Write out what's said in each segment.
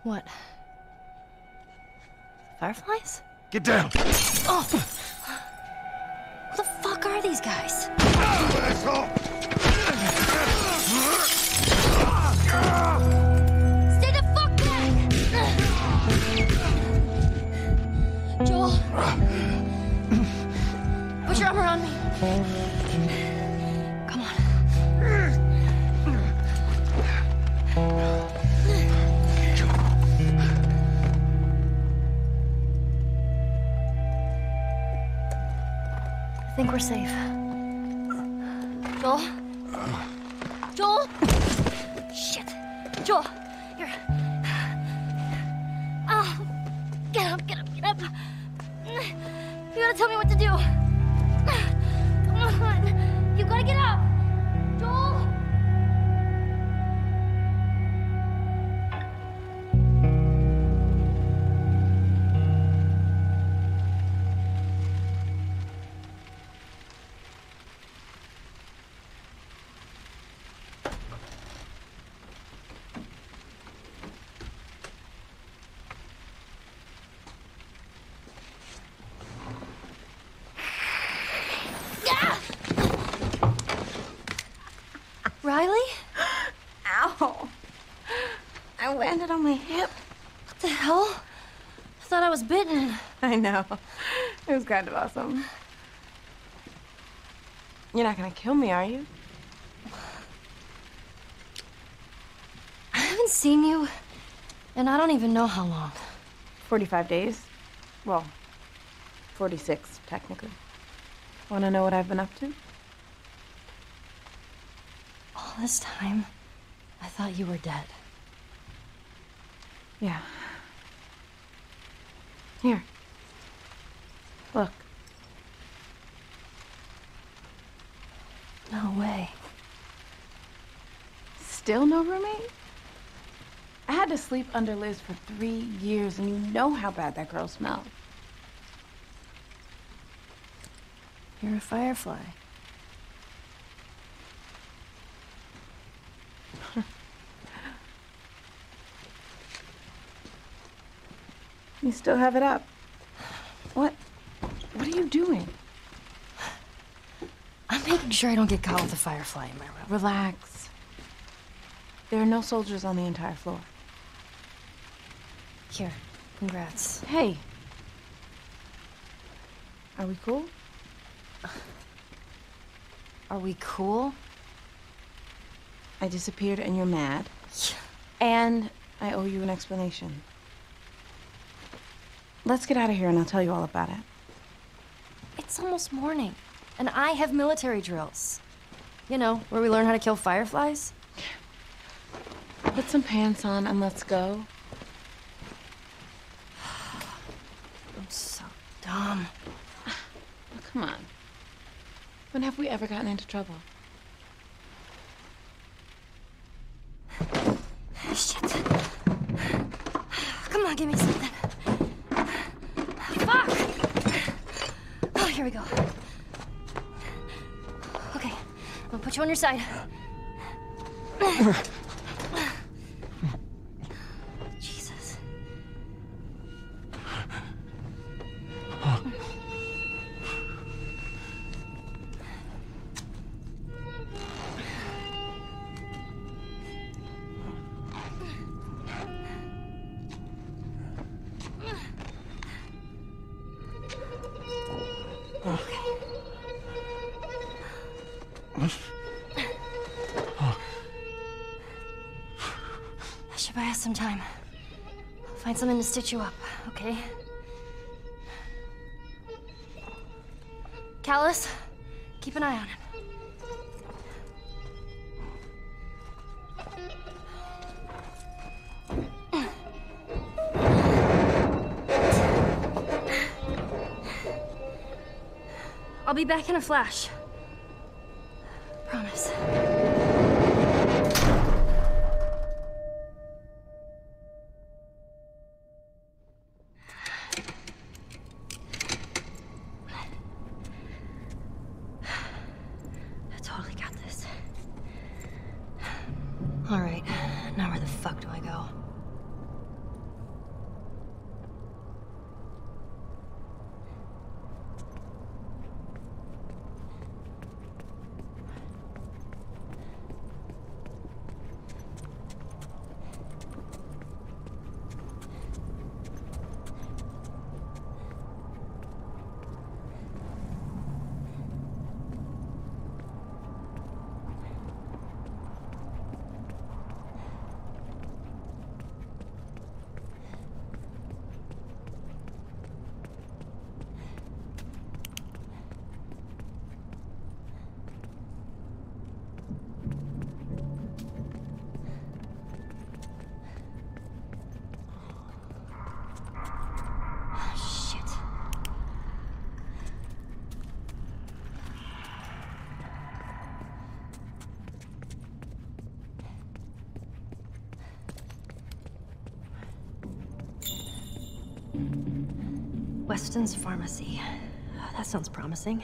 What? Fireflies? Get down! Oh! Who the fuck are these guys? Asshole! Stay the fuck back! Joel! Put your arm around me. Come on. I think we're safe. Joel? Joel? Shit. Joel, you're... Oh, get up, get up, get up. You gotta tell me what to do. Come on. You gotta get up. Joel? Riley? Ow! I landed on my hip. What the hell? I thought I was bitten. I know. It was kind of awesome. You're not gonna kill me, are you? I haven't seen you, and I don't even know how long. 45 days. Well, 46, technically. Wanna know what I've been up to? All this time, I thought you were dead. Yeah. Here. Look. No way. Still no roommate? I had to sleep under Liz for 3 years, and you know how bad that girl smelled. You're a firefly. You still have it up. What are you doing? I'm making sure I don't get caught with a firefly in my room. Relax. There are no soldiers on the entire floor. Here, congrats. Hey. Are we cool? Are we cool? I disappeared and you're mad. And I owe you an explanation. Let's get out of here and I'll tell you all about it. It's almost morning, and I have military drills. You know, where we learn how to kill fireflies. Put some pants on and let's go. I'm so dumb. Oh, come on. When have we ever gotten into trouble? Shit. Come on, give me something. Fuck! Oh, here we go. Okay, I'm gonna put you on your side. Jesus. I should buy us some time. I'll find something to stitch you up, okay? Callus, keep an eye on him. I'll be back in a flash. Promise. I totally got this. All right, now where the fuck do I go? Weston's Pharmacy. That sounds promising.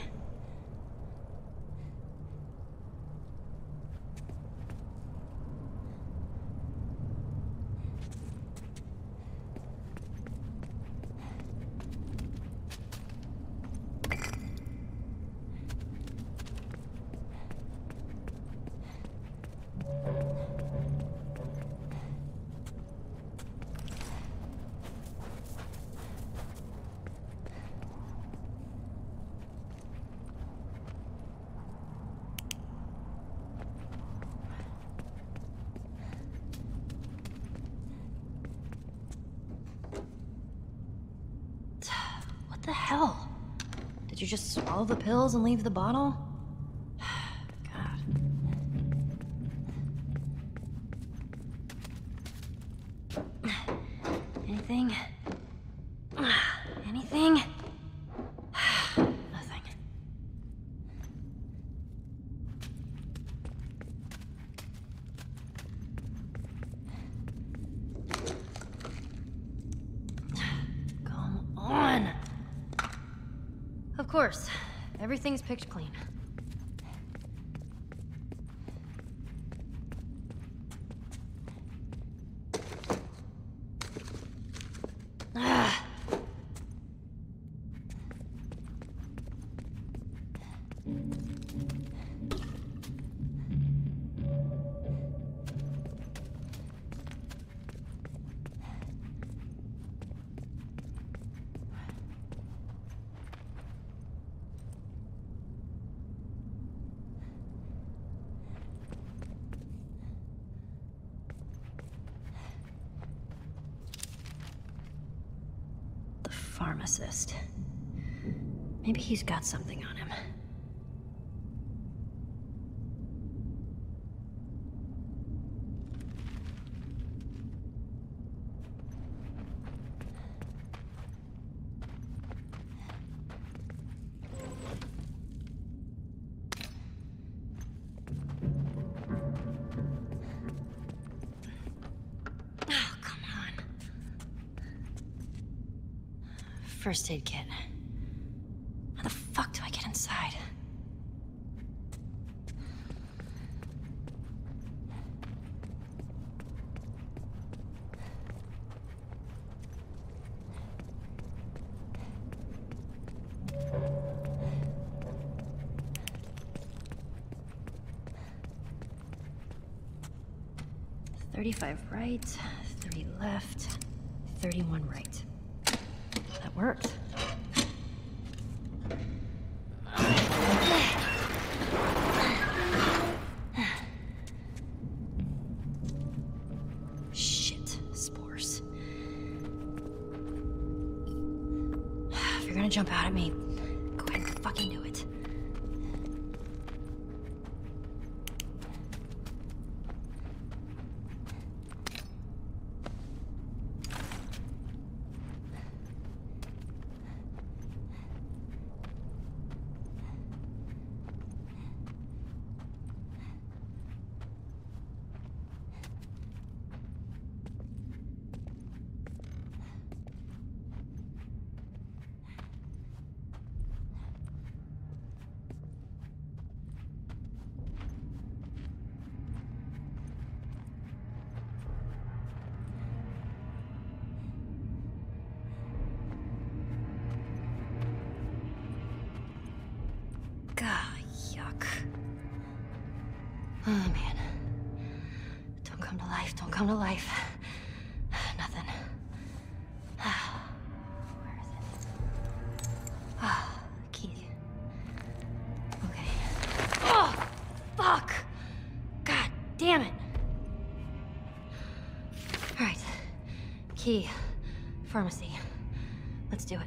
What the hell? Did you just swallow the pills and leave the bottle? God. Anything? Anything? Nothing. Come on. Of course. Everything's picked clean. Ah. The pharmacist. Maybe he's got something on him. Oh, come on. First aid kit. How the fuck do I get inside? $35 right, 30 left, 31 right. That worked. Shit, spores. If you're gonna jump out at me, go ahead and fucking do it. God, yuck. Oh, man. Don't come to life, don't come to life. Nothing. Where is it? Ah, key. Okay. Oh, fuck! God damn it. All right. Key. Pharmacy. Let's do it.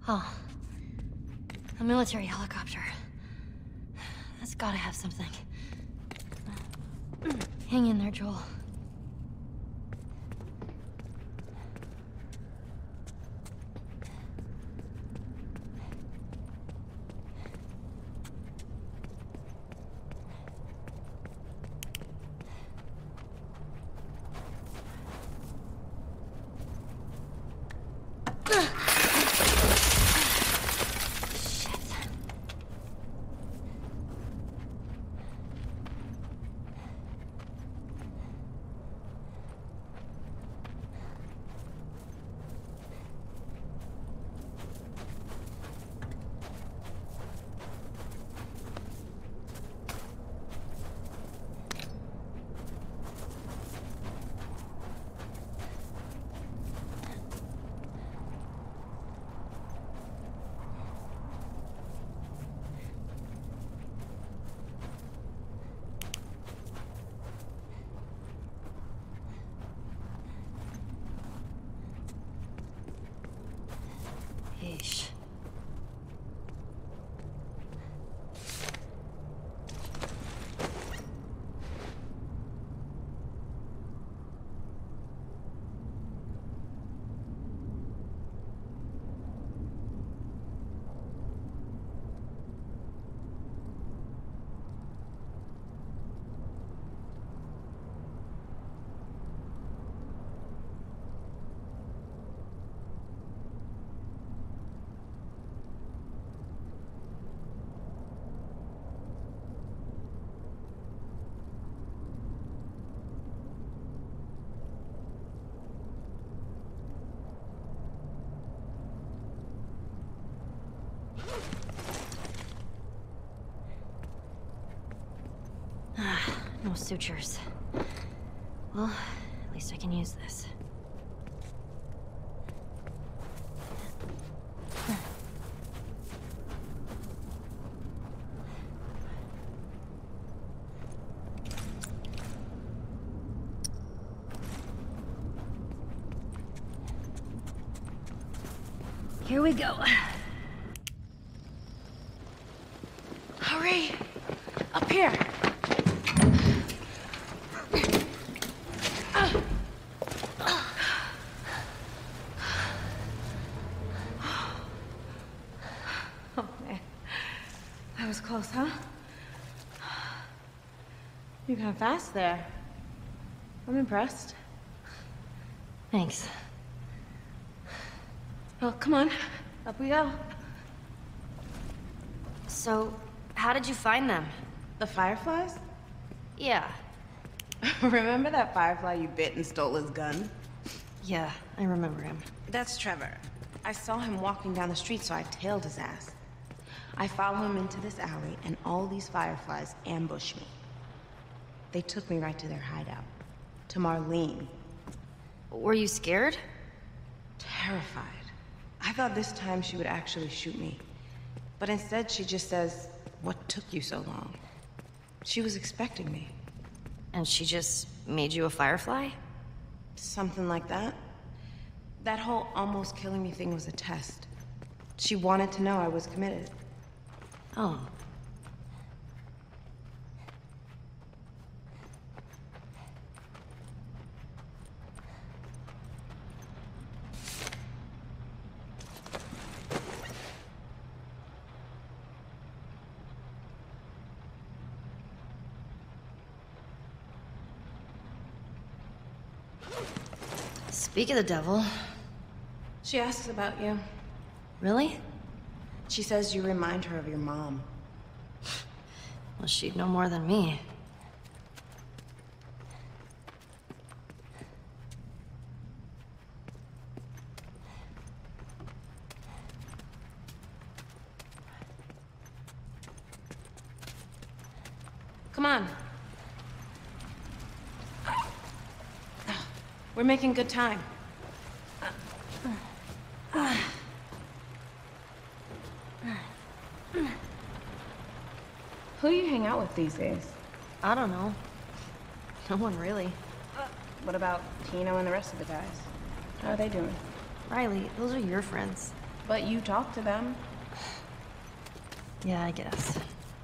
Oh. A military helicopter. That's gotta have something. Hang in there, Joel. Yeesh. No sutures. Well, at least I can use this. Here we go. Hurry! Up here! Oh, man. That was close, huh? You're kind of fast there. I'm impressed. Thanks. Well, come on. Up we go. So, how did you find them? The fireflies? Yeah. Remember that firefly you bit and stole his gun? Yeah, I remember him. That's Trevor. I saw him walking down the street, so I tailed his ass. I followed him into this alley, and all these fireflies ambushed me. They took me right to their hideout. To Marlene. Were you scared? Terrified. I thought this time she would actually shoot me. But instead, she just says, "What took you so long?" She was expecting me. And she just made you a firefly? Something like that. That whole almost killing me thing was a test. She wanted to know I was committed. Oh. Speak of the devil. She asks about you. Really? She says you remind her of your mom. Well, she'd know more than me. Come on. We're making good time. Who do you hang out with these days? I don't know. No one really. What about Tino and the rest of the guys? How are they doing? Riley, those are your friends. But you talk to them. Yeah, I guess.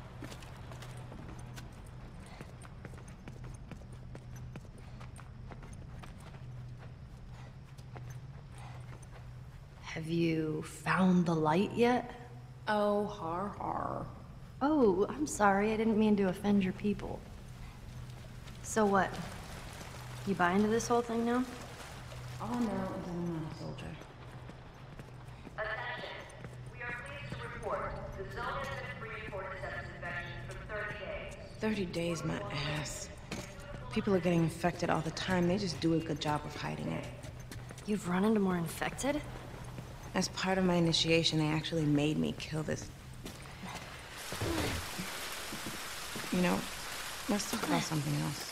Have you found the light yet? Oh, har har. Oh, I'm sorry. I didn't mean to offend your people. So what? You buy into this whole thing now? All I know is I'm not a soldier. Attention. We are pleased to report the zone has been free for sepsis infection for 30 days. 30 days, my ass. People are getting infected all the time. They just do a good job of hiding it. You've run into more infected? As part of my initiation, they actually made me kill this. You know, let's talk about something else.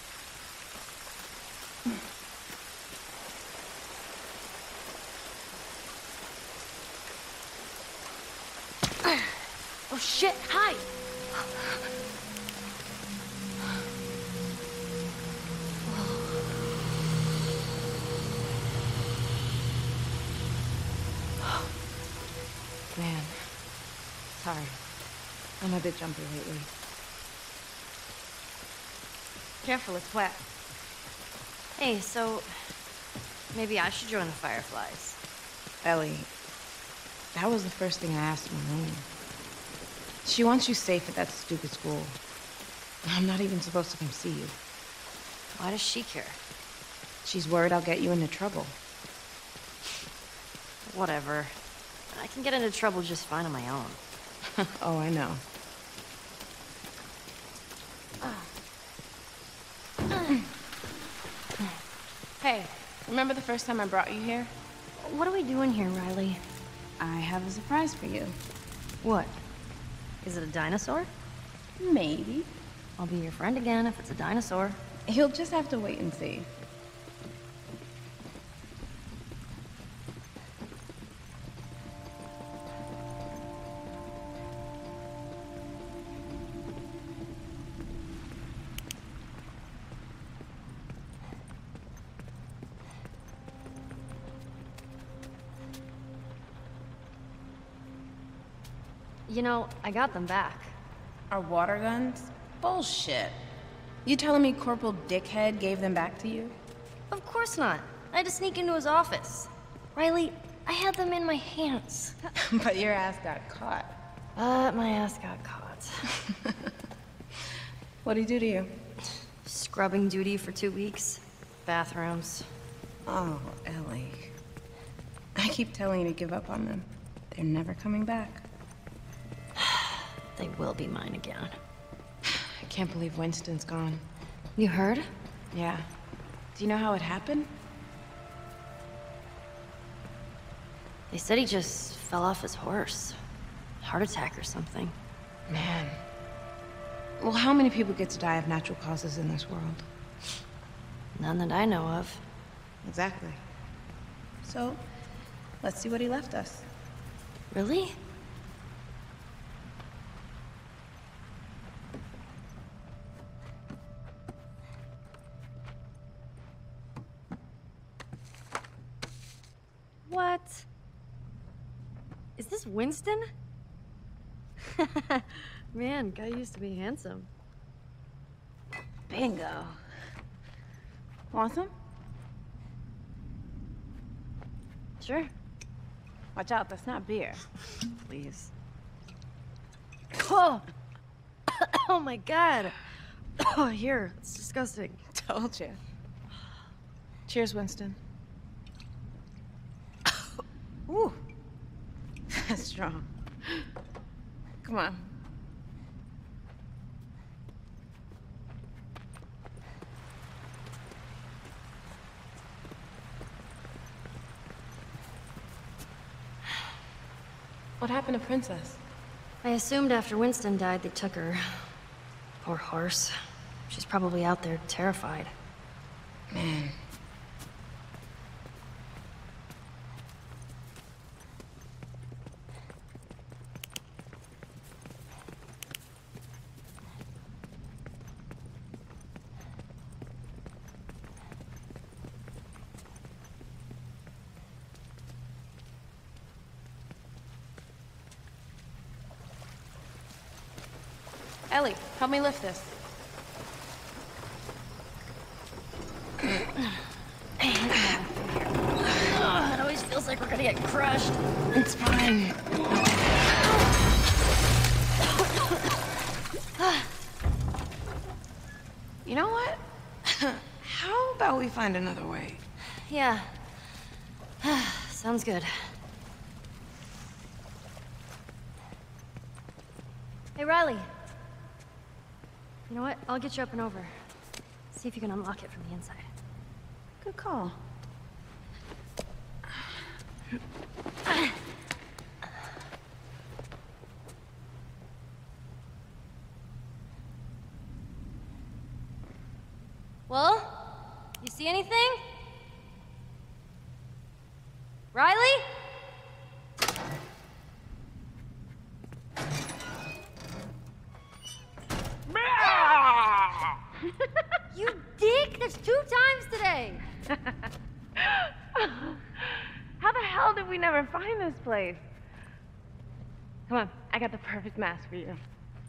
Oh shit, hi! Man, sorry. I'm a bit jumpy lately. Careful, it's wet. Hey, so maybe I should join the Fireflies. Ellie, that was the first thing I asked Malone. She wants you safe at that stupid school. I'm not even supposed to come see you. Why does she care? She's worried I'll get you into trouble. Whatever. I can get into trouble just fine on my own. Oh, I know. Hey, remember the first time I brought you here? What are we doing here, Riley? I have a surprise for you. What? Is it a dinosaur? Maybe. I'll be your friend again if it's a dinosaur. You'll just have to wait and see. You know, I got them back. Our water guns? Bullshit. You telling me Corporal Dickhead gave them back to you? Of course not. I had to sneak into his office. Riley, I had them in my hands. But your ass got caught. My ass got caught. What'd he do to you? Scrubbing duty for 2 weeks. Bathrooms. Oh, Ellie. I keep telling you to give up on them. They're never coming back. They will be mine again. I can't believe Winston's gone. You heard? Yeah. Do you know how it happened? They said he just fell off his horse. Heart attack or something. Man. Well, how many people get to die of natural causes in this world? None that I know of. Exactly. So, let's see what he left us. Really? What? Is this Winston? Man, guy used to be handsome. Bingo. Want some? Sure. Watch out, that's not beer. Please. Oh! Oh my god! Oh, here. It's disgusting. Told you. Cheers, Winston. Ooh. That's strong. Come on. What happened to Princess? I assumed after Winston died, they took her. Poor horse. She's probably out there terrified. Man. Ellie, help me lift this. It always feels like we're gonna get crushed. It's fine. You know what? How about we find another way? Yeah. Sounds good. Hey, Riley. You know what? I'll get you up and over. See if you can unlock it from the inside. Good call. Well, you see anything? Riley? You dick! That's 2 times today! How the hell did we never find this place? Come on, I got the perfect mask for you.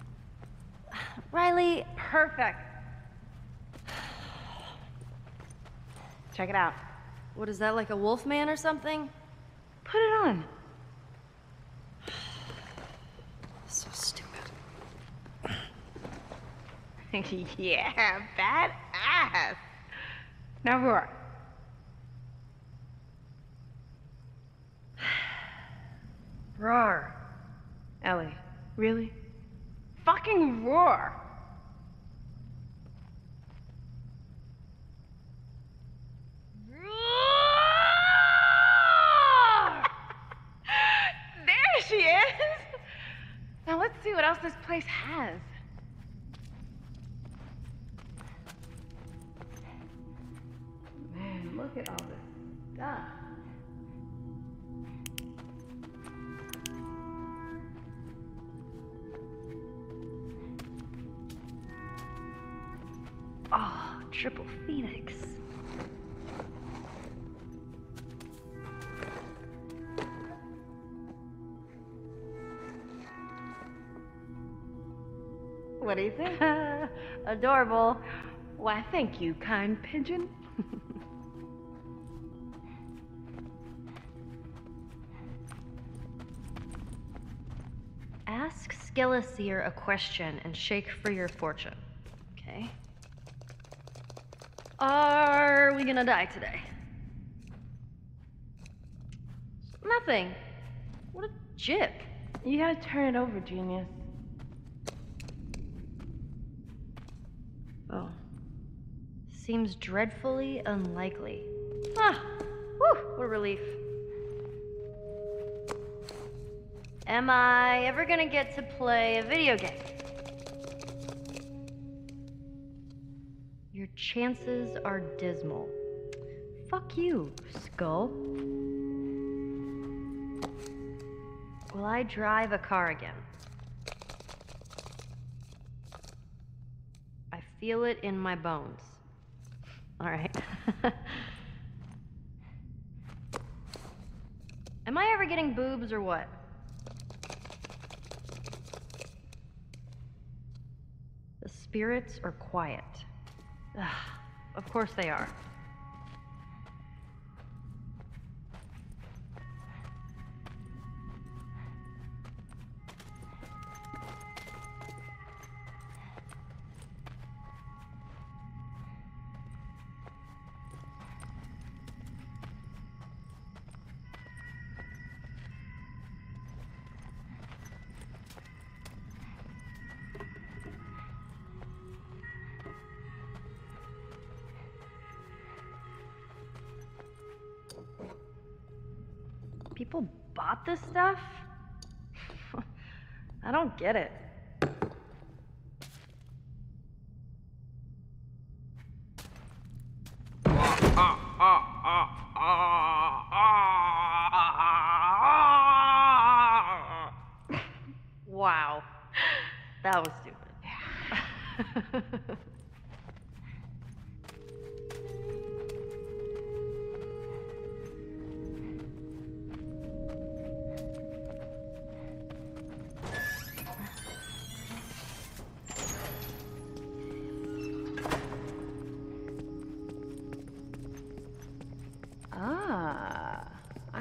Riley, Perfect. Check it out. what is that, like a wolf man or something? Put it on. So stupid. Yeah, badass. Now roar. Roar. Ellie, really? Fucking roar. There she is. Now let's see what else this place has. Man, look at all this stuff. Oh, triple phoenix. What do you think? Adorable. Why, thank you, kind pigeon. Ask Skeleseer a question and shake for your fortune. Okay. Are we gonna die today? Nothing. What a jip. You gotta turn it over, genius. Oh. Seems dreadfully unlikely. Ah! Whew! What a relief. Am I ever gonna get to play a video game? Your chances are dismal. Fuck you, Skull. Will I drive a car again? I feel it in my bones. All right. Am I ever getting boobs or what? The spirits are quiet. Ugh, of course they are. People bought this stuff? I don't get it. Wow. That was stupid.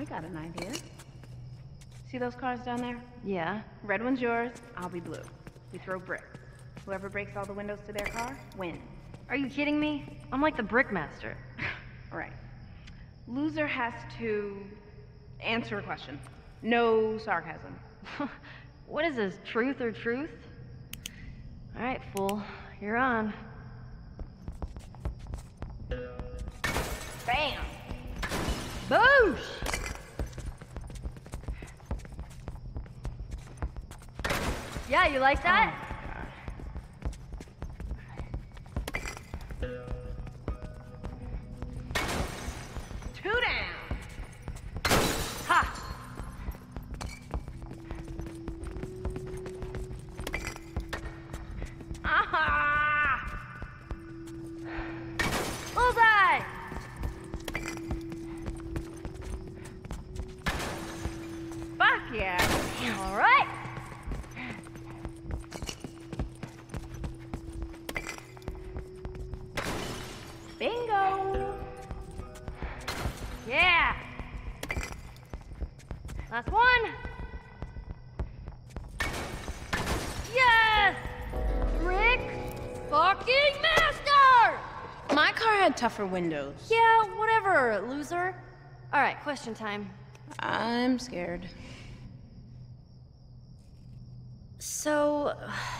I got an idea. See those cars down there? Yeah. Red one's yours, I'll be blue. We throw bricks. Whoever breaks all the windows to their car, wins. Are you kidding me? I'm like the Brickmaster. Right. Loser has to answer a question. No sarcasm. What is this, truth or truth? All right, fool, you're on. Bam! Boosh! Yeah, you like that? Two down! Ha! Ah! Bullseye! Fuck yeah! All right. Bingo! Yeah. Last one. Yes! Rick fucking Master! My car had tougher windows. Yeah, whatever, loser. All right, question time. I'm scared. So,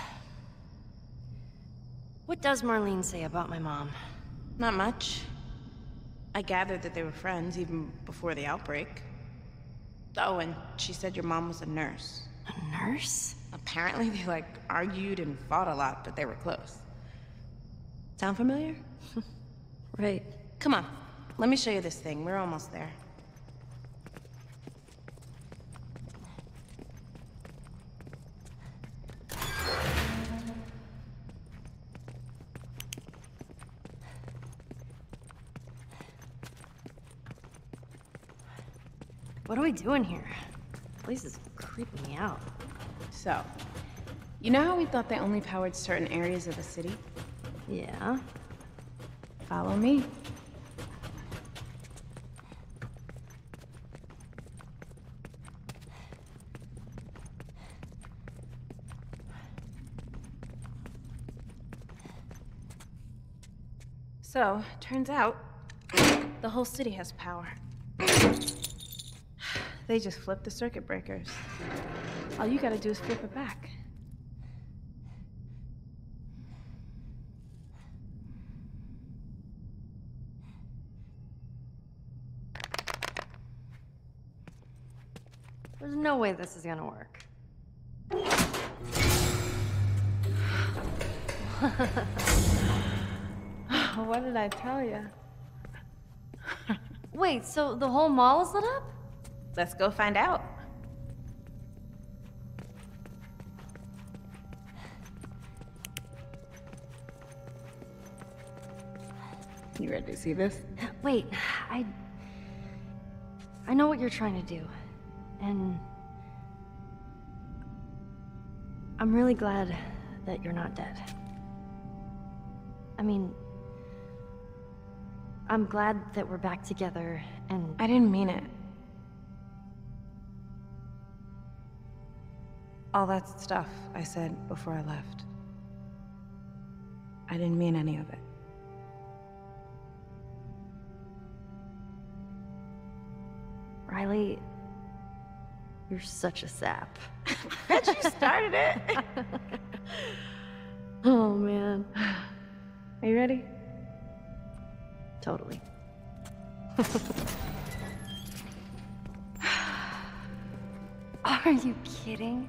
what does Marlene say about my mom? Not much. I gathered that they were friends even before the outbreak. Oh, and she said your mom was a nurse. A nurse? Apparently they, like, argued and fought a lot, but they were close. Sound familiar? Right. Come on, let me show you this thing. We're almost there. What are we doing here? This place is creeping me out. So, you know how we thought they only powered certain areas of the city? Yeah. Follow me. So, turns out, the whole city has power. They just flipped the circuit breakers. All you gotta do is flip it back. There's no way this is gonna work. What did I tell you? Wait, so the whole mall is lit up? Let's go find out. You ready to see this? Wait, I know what you're trying to do. And I'm really glad that you're not dead. I mean, I'm glad that we're back together and I didn't mean it. All that stuff I said before I left. I didn't mean any of it. Riley, you're such a sap. Bet you started it. Oh man. Are you ready? Totally. Are you kidding?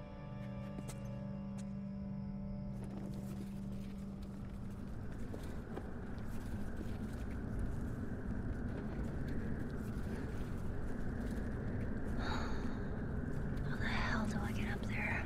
How the hell do I get up there?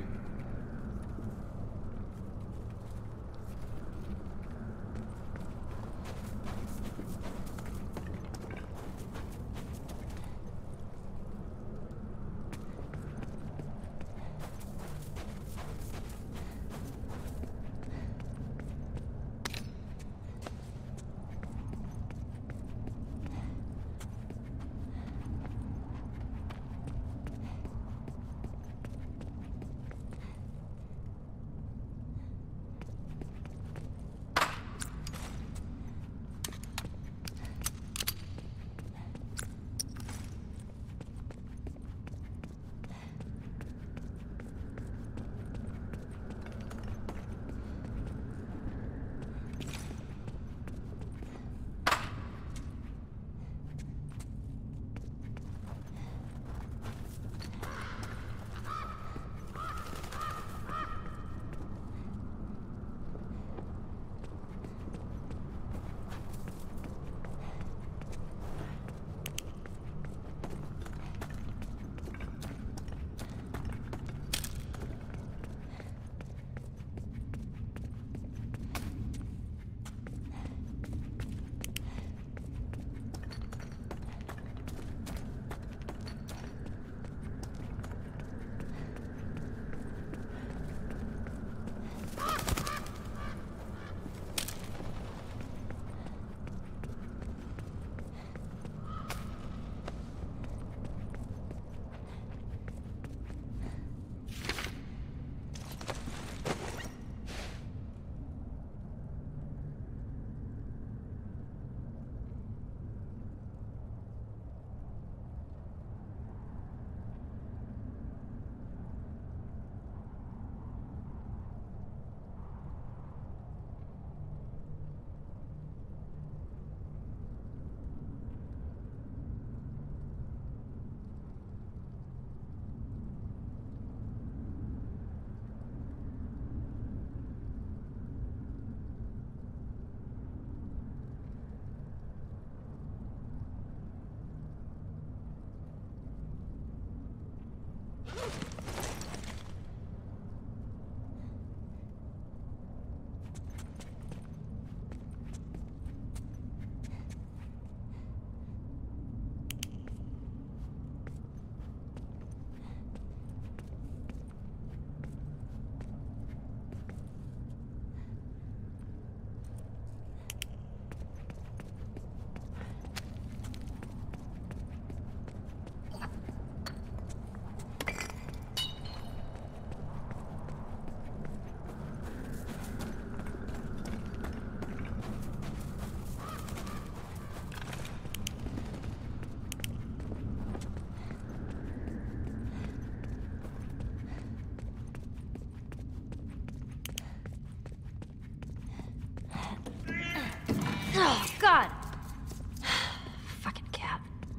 Oh, God! Fucking cat.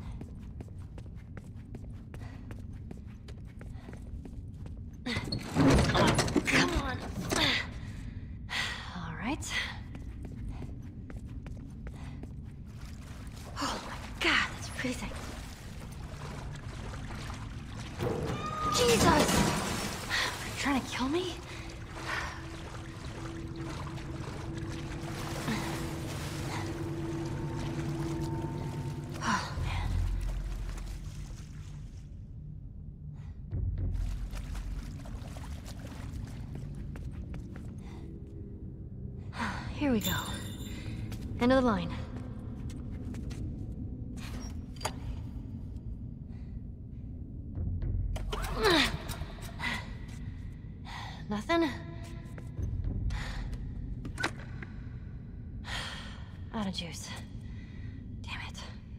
Come on. All right. Oh my God, that's freezing. Jesus! Are you trying to kill me? Here we go. End of the line. Nothing? Out of juice. Damn it.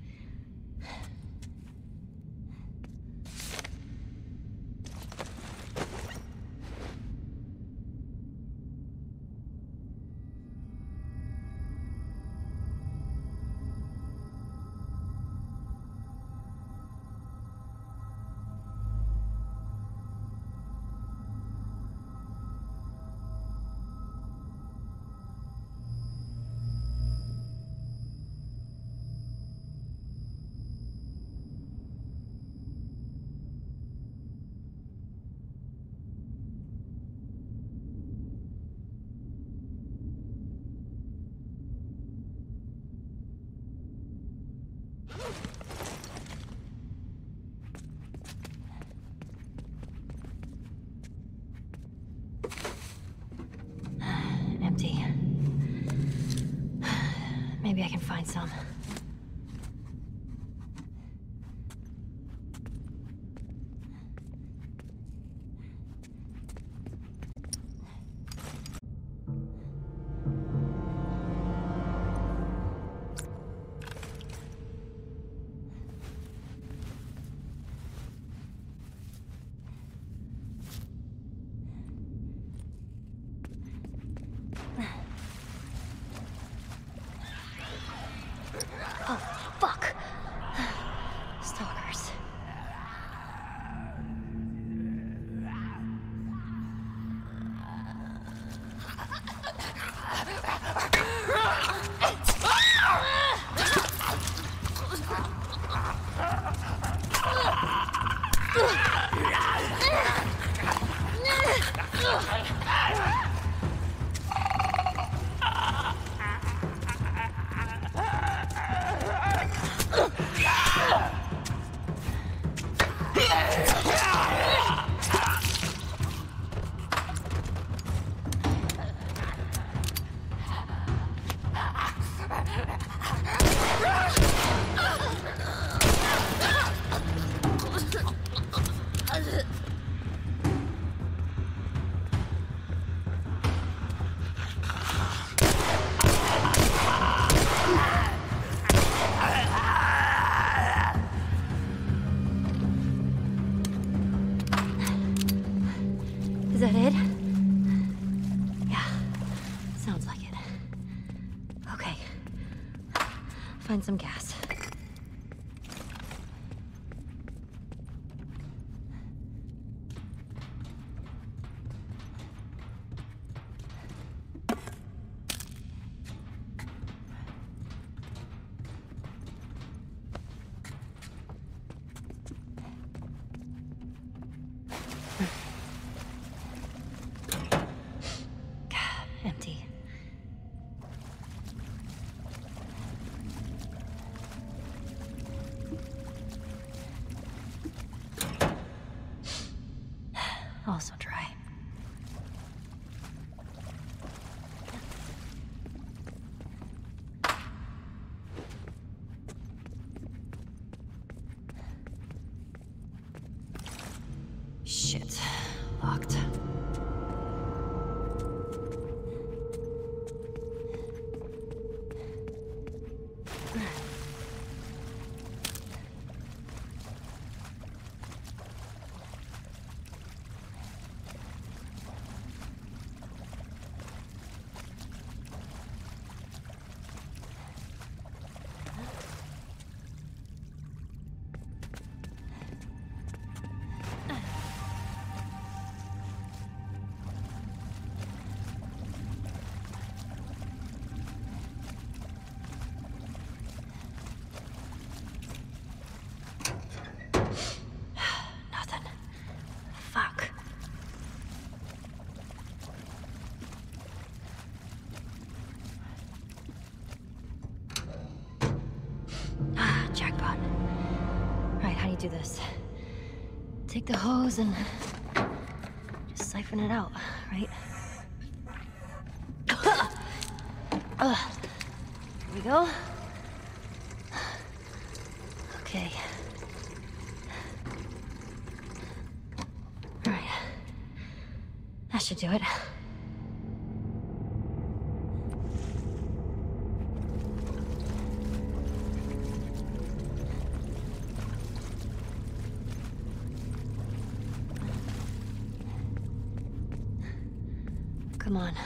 Empty. Maybe I can find some. Oh, fuck! Stalkers. Is that it? Yeah, sounds like it. Okay, find some gas. Also dry. Shit. Locked. Fuck. Ah, jackpot. Right, how do you do this? Take the hose and just siphon it out, right? Here we go. Okay. That should do it. Come on.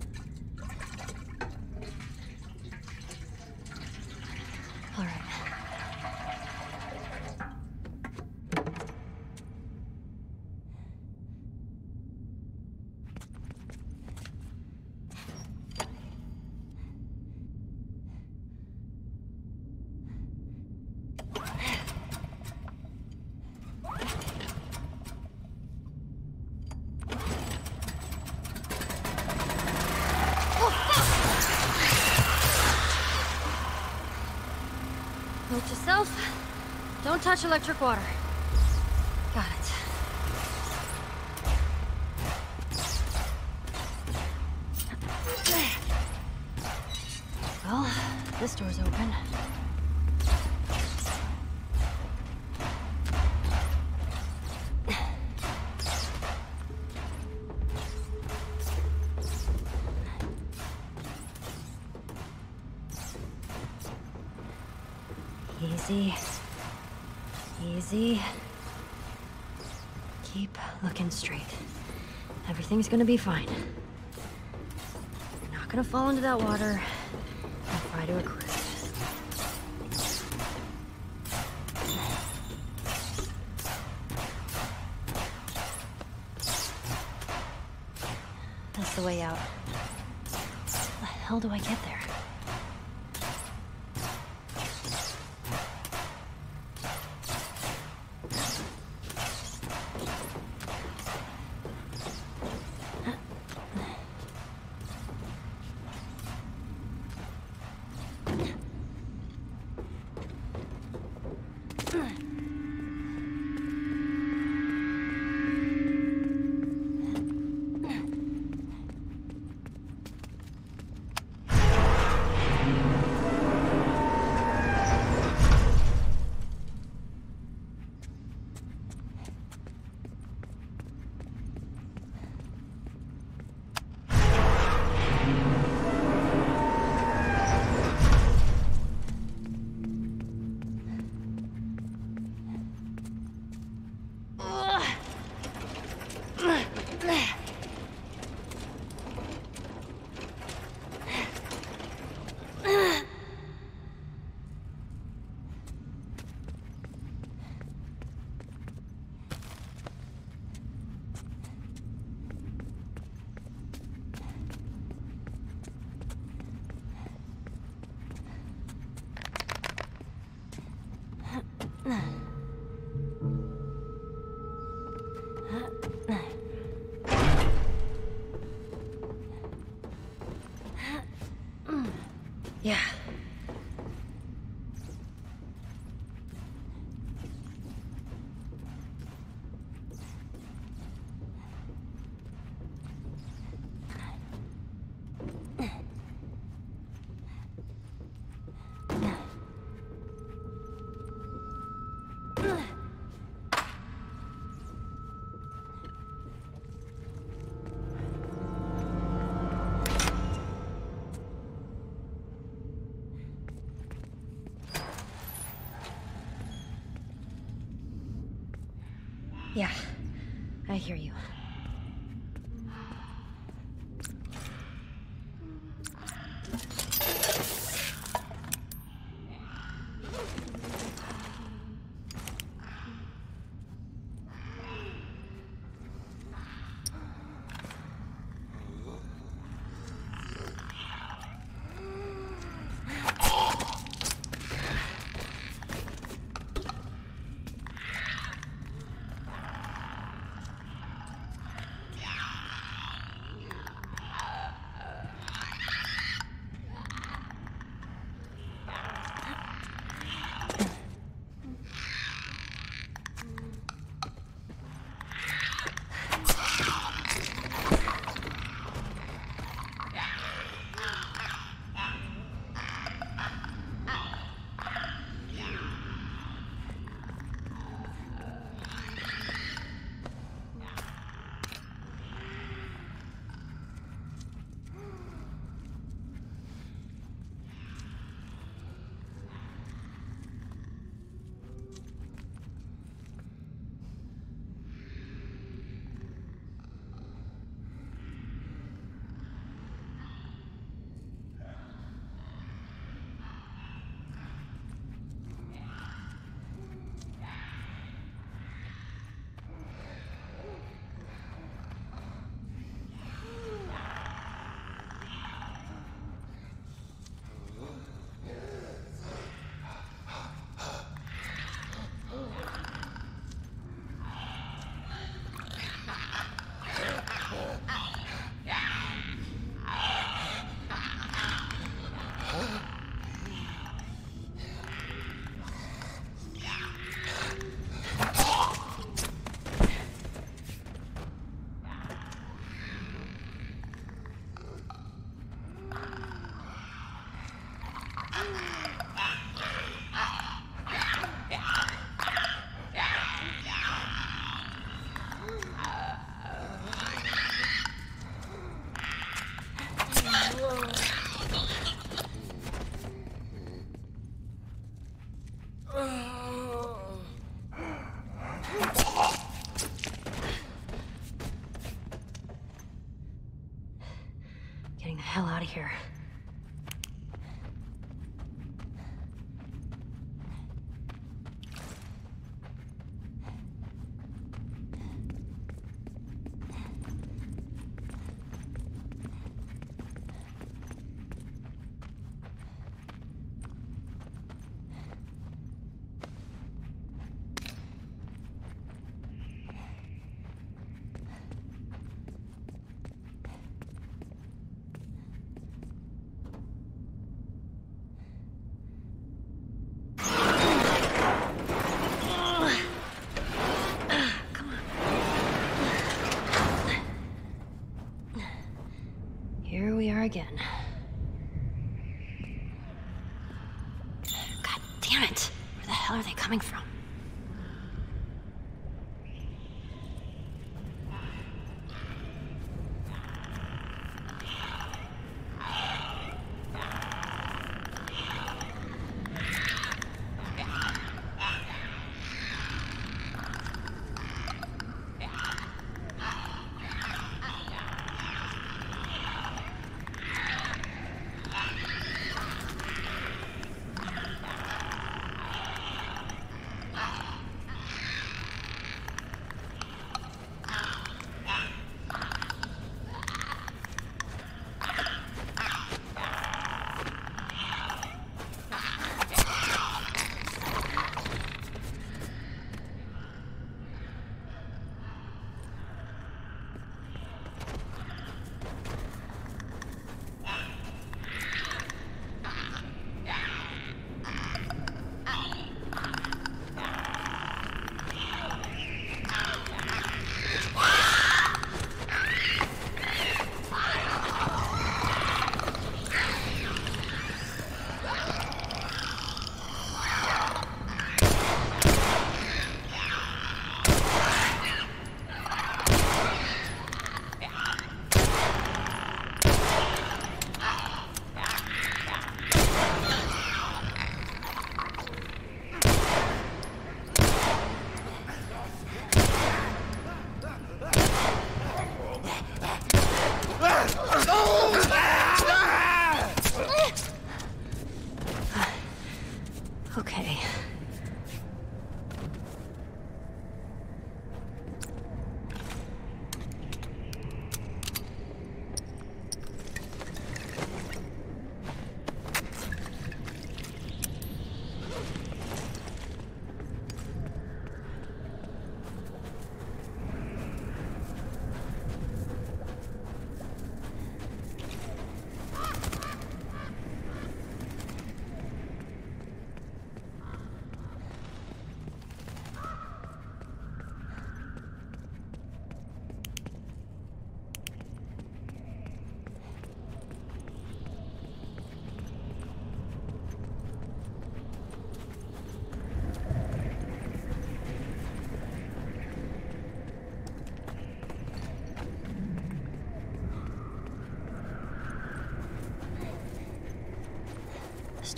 All right. Note to self, don't touch electric water. Got it. Well, this door's open. Easy. Easy. Keep looking straight. Everything's gonna be fine. You're not gonna fall into that water and fry to a crisp. That's the way out. How the hell do I get there? Yeah. Yeah, I hear you. Getting the hell out of here. Here we are again. God damn it! Where the hell are they coming from?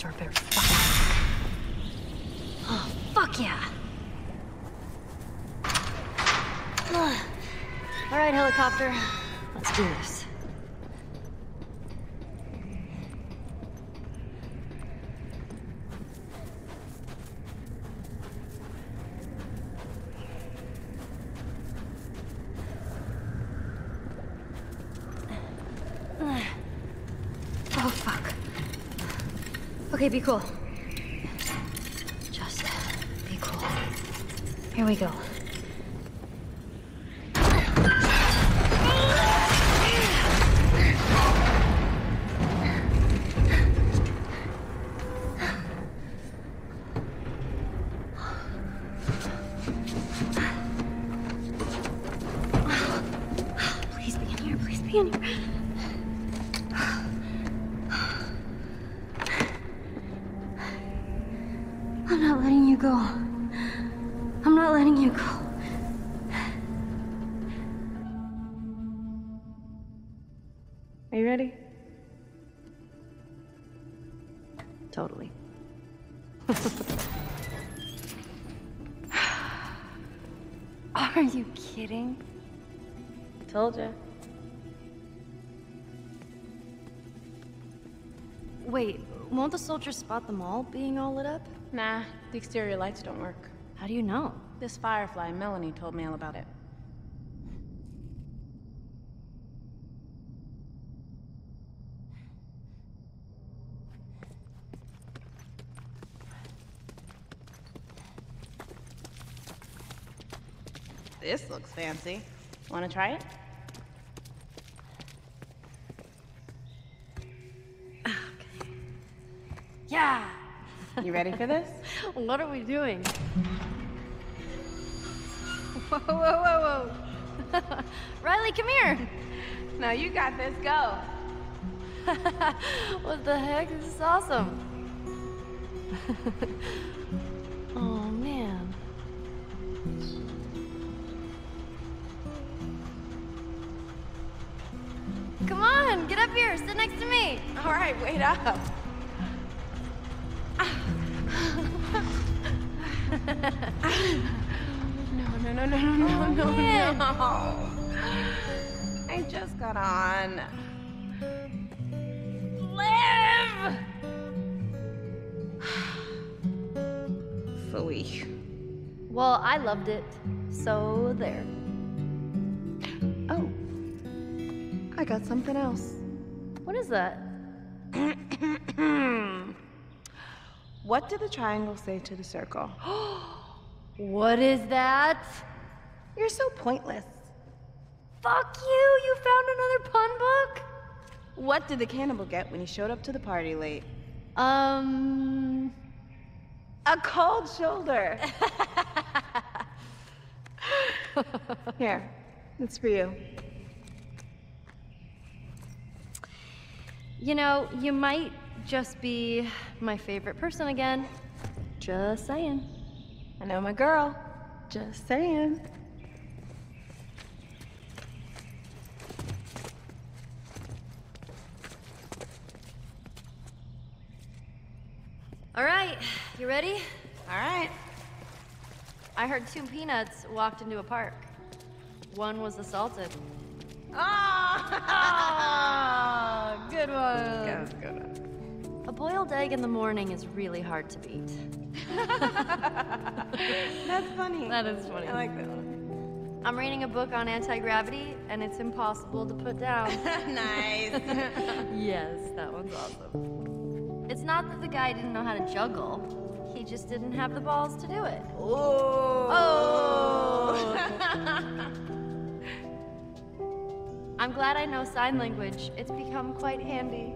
store better fucking. Oh, fuck yeah! All right, helicopter. Let's do this. Oh, fuck. Okay, be cool. Just be cool. Here we go. Please be in here, please be in here. I'm not letting you go. I'm not letting you go. Are you ready? Totally. Are you kidding? Told ya. Wait, won't the soldiers spot them all being all lit up? Nah, the exterior lights don't work. How do you know? This Firefly, Melanie, told me all about it. This looks fancy. Want to try it? Yeah! You ready for this? What are we doing? Whoa, whoa, whoa, whoa! Riley, come here! No, you got this. Go. What the heck? This is awesome! Oh, man. Come on, get up here, sit next to me! All right, wait up. No. man. I just got on. Live! Phooey. Well, I loved it, so there. Oh. I got something else. What is that? What did the triangle say to the circle? What is that? You're so pointless. Fuck you! You found another pun book? What did the cannibal get when he showed up to the party late? A cold shoulder. Here, it's for you. You know, you might just be my favorite person again. Just saying. I know my girl. Just saying. All right, you ready? All right. I heard 2 peanuts walked into a park. One was assaulted. Ah! Good one. That was good. A boiled egg in the morning is really hard to beat. That's funny. That is funny. I like that one. I'm reading a book on anti-gravity, and it's impossible to put down. Nice. Yes, that one's awesome. It's not that the guy didn't know how to juggle. He just didn't have the balls to do it. Oh. I'm glad I know sign language. It's become quite handy.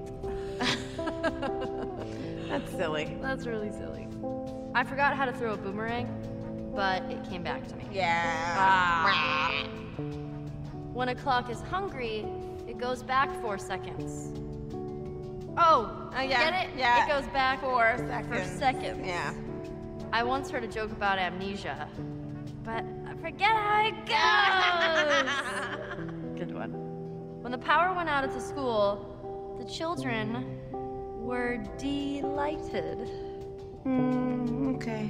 That's silly. That's really silly. I forgot how to throw a boomerang, but it came back to me. Yeah. When a clock is hungry, it goes back 4 seconds. Oh, Yeah. get it? Yeah. It goes back 4 seconds. for seconds. Yeah. I once heard a joke about amnesia, but I forget how it goes. Good one. When the power went out at the school, the children were delighted. Okay.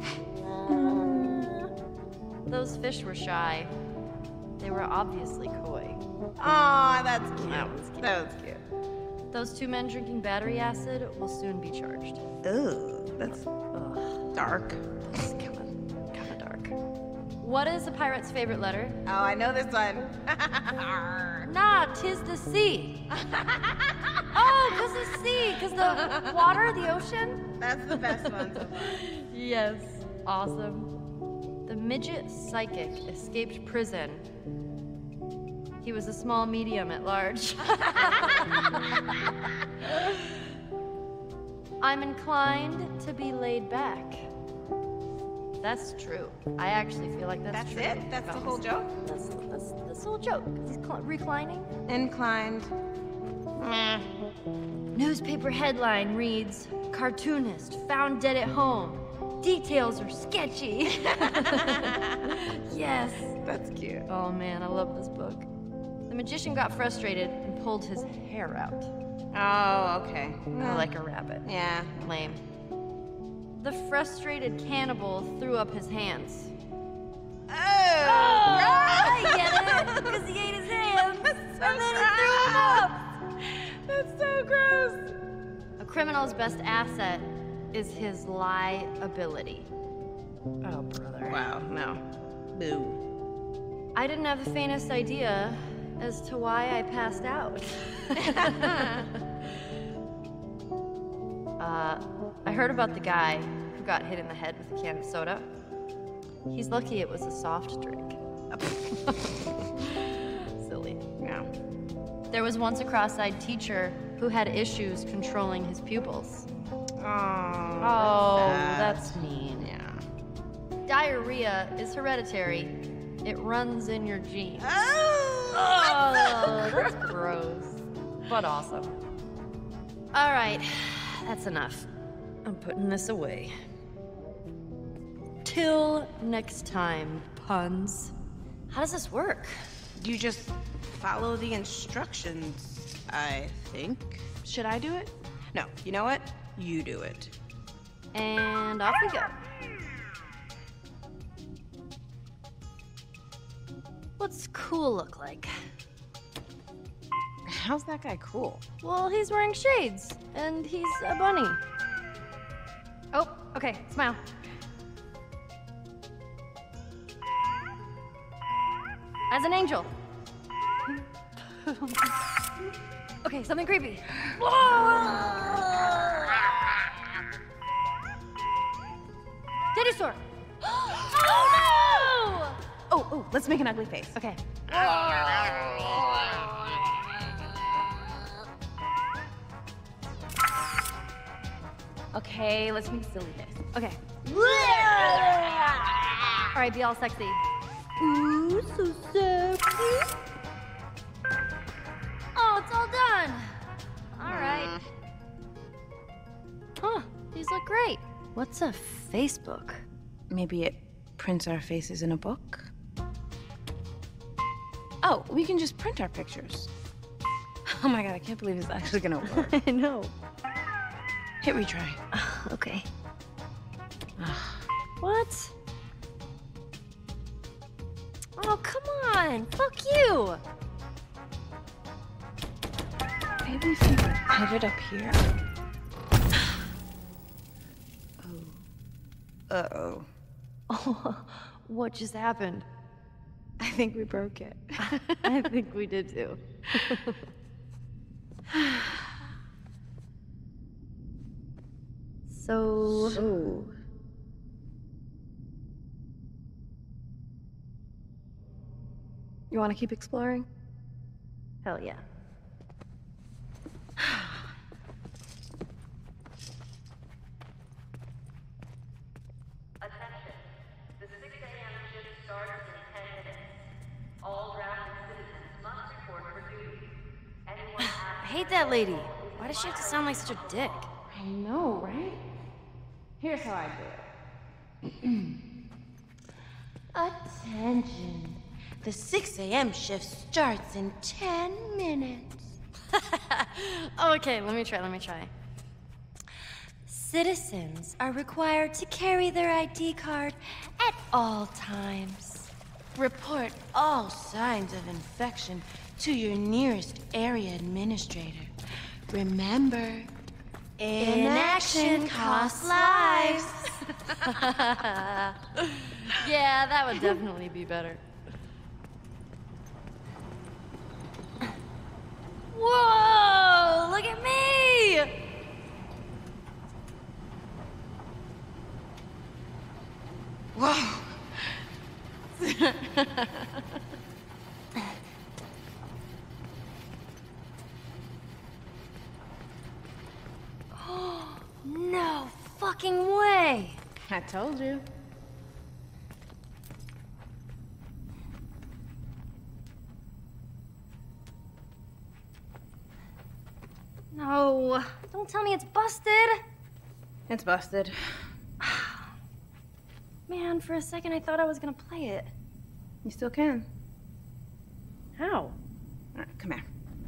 Those fish were shy. They were obviously coy. Aw, that's cute. That was cute. That was cute. Those 2 men drinking battery acid will soon be charged. Ugh, that's dark. It's kind of dark. What is a pirate's favorite letter? Oh, I know this one. Nah, 'tis the sea. Oh, 'cause the sea, 'cause the water, the ocean. That's the best one so far. Yes, awesome. The midget psychic escaped prison. He was a small medium at large. I'm inclined to be laid back. That's true. I actually feel like that's true. That's it? That's the whole joke? That's the whole joke. He's reclining. Inclined. Meh. Newspaper headline reads, "Cartoonist found dead at home. Details are sketchy." Yes. That's cute. Oh man, I love this book. The magician got frustrated and pulled his hair out. Oh, okay. Like a rabbit. Yeah. Lame. The frustrated cannibal threw up his hands. Oh! I get it! Because he ate his hands! And then he threw them up! That's so gross. A criminal's best asset is his liability. Oh, brother. Wow, no. Boo. I didn't have the faintest idea as to why I passed out. I heard about the guy who got hit in the head with a can of soda. He's lucky it was a soft drink. Silly. No. There was once a cross-eyed teacher who had issues controlling his pupils. Oh, That's mean. yeah. Diarrhea is hereditary. It runs in your genes. Oh, That's gross. But awesome. All right, that's enough. I'm putting this away. Till next time, puns. How does this work? You just follow the instructions, I think. Should I do it? No, you know what? You do it. And off we go. What's cool look like? How's that guy cool? Well, he's wearing shades, and he's a bunny. Oh, okay, smile. As an angel. Okay, something creepy. Dinosaur! Oh no! Oh, let's make an ugly face. Okay. Okay, let's make a silly face. Okay. All right, be all sexy. Ooh, so sexy. Oh, it's all done. All right. Huh, these look great. What's a Facebook? Maybe it prints our faces in a book? Oh, we can just print our pictures. Oh my god, I can't believe it's actually gonna work. I know. Hit retry. Okay. What? Oh, come on. Fuck you. Maybe if you put it up here. Oh. Uh-oh. Oh, what just happened? I think we broke it. I think we did too. So... You want to keep exploring? Hell yeah. Attention. The 6 a.m. shift starts in 10 minutes. All drafted citizens must report for duty. Anyone I hate that lady. Why does she have to sound like such a dick? I know, right? Here's how I do it. Attention. The 6 a.m. shift starts in 10 minutes. Okay, let me try. Citizens are required to carry their ID card at all times. Report all signs of infection to your nearest area administrator. Remember, inaction costs lives. Yeah, that would definitely be better. Whoa! Look at me! Whoa. No fucking way! I told you. No, don't tell me it's busted. It's busted. Man, for a second I thought I was gonna play it. You still can. How? All right, come here.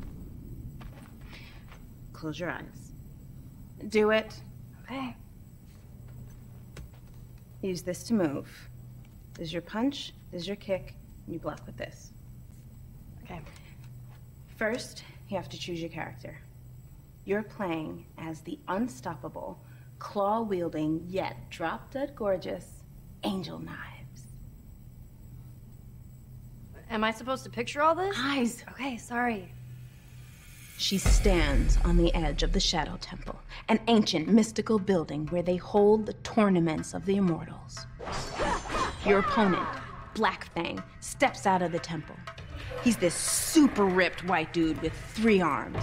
Close your eyes. Do it. Okay. Use this to move. This is your punch, this is your kick, and you block with this. Okay. First, you have to choose your character. You're playing as the unstoppable, claw-wielding, yet drop-dead gorgeous Angel Knives. Am I supposed to picture all this? Eyes! Okay, sorry. She stands on the edge of the Shadow Temple, an ancient mystical building where they hold the tournaments of the immortals. Your opponent, Black Fang, steps out of the temple. He's this super ripped white dude with 3 arms.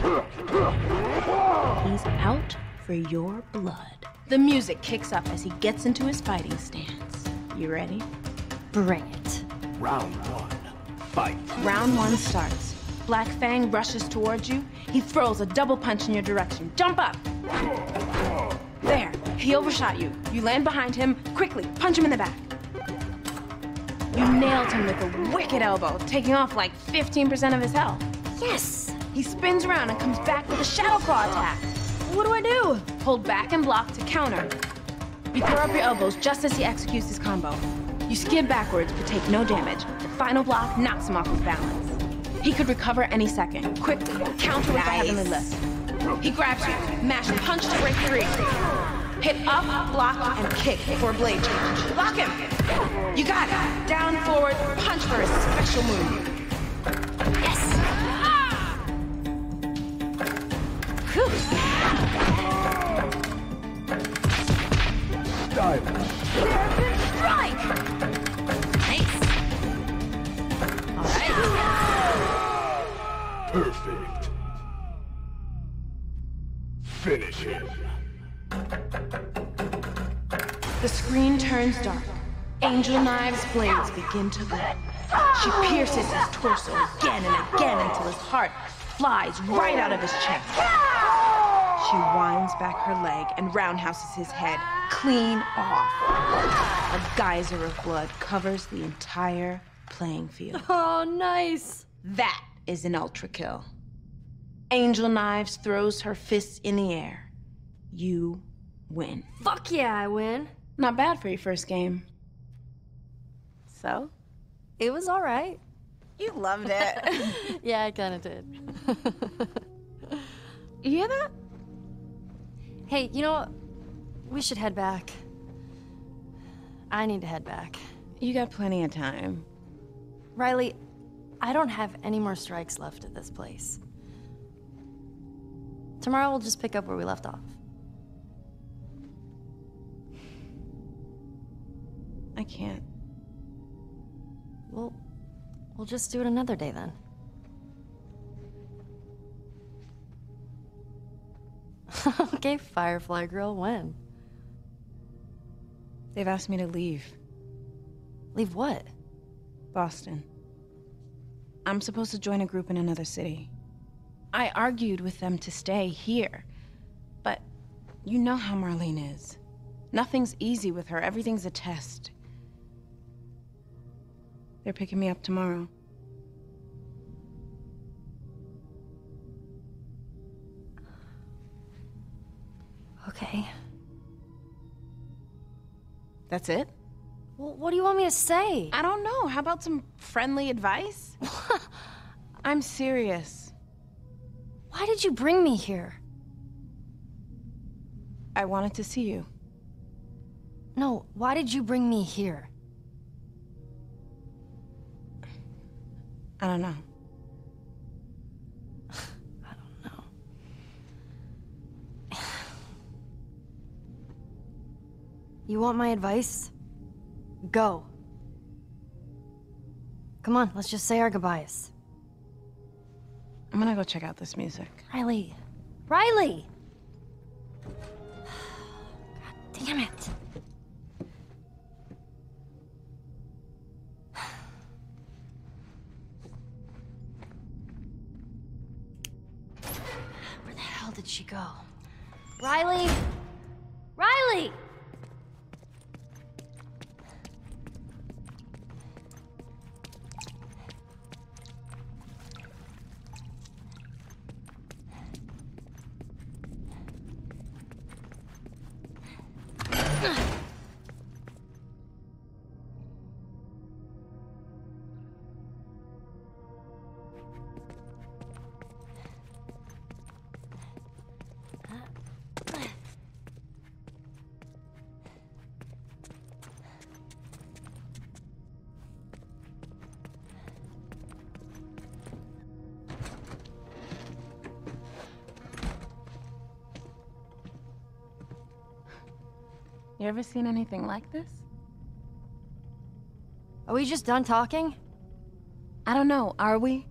He's out for your blood. The music kicks up as he gets into his fighting stance. You ready? Bring it. Round 1. Fight. Round 1 starts. Black Fang rushes towards you. He throws a double punch in your direction. Jump up! There, he overshot you. You land behind him. Quickly, punch him in the back. You nailed him with a wicked elbow, taking off like 15% of his health. Yes! He spins around and comes back with a Shadow Claw attack. What do I do? Hold back and block to counter. You throw up your elbows just as he executes his combo. You skid backwards but take no damage. The final block knocks him off his balance. He could recover any second. Quickly, counter with the heavenly lift. He grabs you, mash a punch to break free. Hit up, block, and kick for a blade change. Block him! You got it! Down, forward, punch for a special move. Yes! Whew. Stylish. Strike! Nice. All right. Perfect. Finish him. The screen turns dark. Angel Knives' blades begin to glow. She pierces his torso again and again until his heart flies right out of his chest. She winds back her leg and roundhouses his head clean off. A geyser of blood covers the entire playing field. Oh, nice. That is an ultra kill. Angel Knives throws her fists in the air. You win. Fuck yeah, I win. Not bad for your first game. So? It was all right. You loved it. Yeah, I kind of did. You hear that? Hey, you know what? We should head back. I need to head back. You got plenty of time. Riley, I don't have any more strikes left at this place. Tomorrow we'll just pick up where we left off. I can't. We'll just do it another day then. Okay, Firefly Girl, when? They've asked me to leave. Leave what? Boston. I'm supposed to join a group in another city. I argued with them to stay here. But you know how Marlene is. Nothing's easy with her. Everything's a test. They're picking me up tomorrow. Okay. That's it? Well, what do you want me to say? I don't know. How about some friendly advice? I'm serious. Why did you bring me here? I wanted to see you. No, why did you bring me here? I don't know. I don't know. You want my advice? Go. Come on, let's just say our goodbyes. I'm gonna go check out this music. Riley. Riley! God damn it. Where the hell did she go? Riley! Riley! You ever seen anything like this? Are we just done talking? I don't know, are we?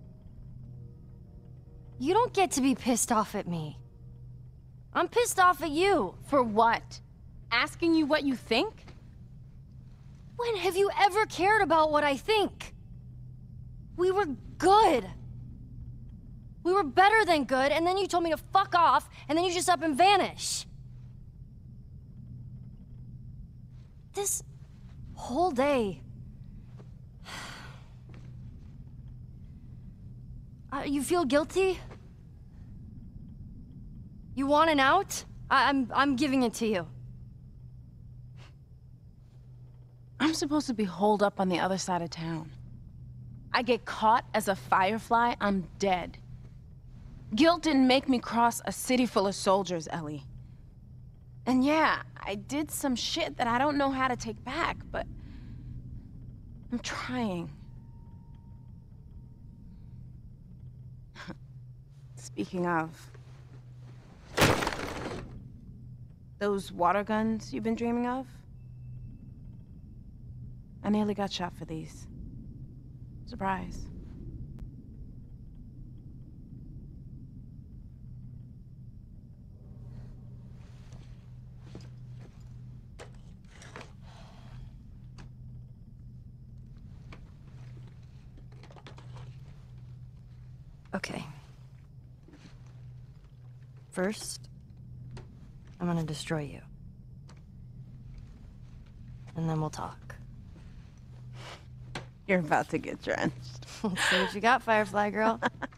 You don't get to be pissed off at me. I'm pissed off at you. For what? Asking you what you think? When have you ever cared about what I think? We were good. We were better than good, and then you told me to fuck off, and then you just up and vanish. This whole day... you feel guilty? You want an out? I'm giving it to you. I'm supposed to be holed up on the other side of town. I get caught as a Firefly, I'm dead. Guilt didn't make me cross a city full of soldiers, Ellie. And yeah, I did some shit that I don't know how to take back, but I'm trying. Speaking of, those water guns you've been dreaming of? I nearly got shot for these. Surprise. Okay. First, I'm gonna destroy you. And then we'll talk. You're about to get drenched. Let's see what you got, Firefly girl.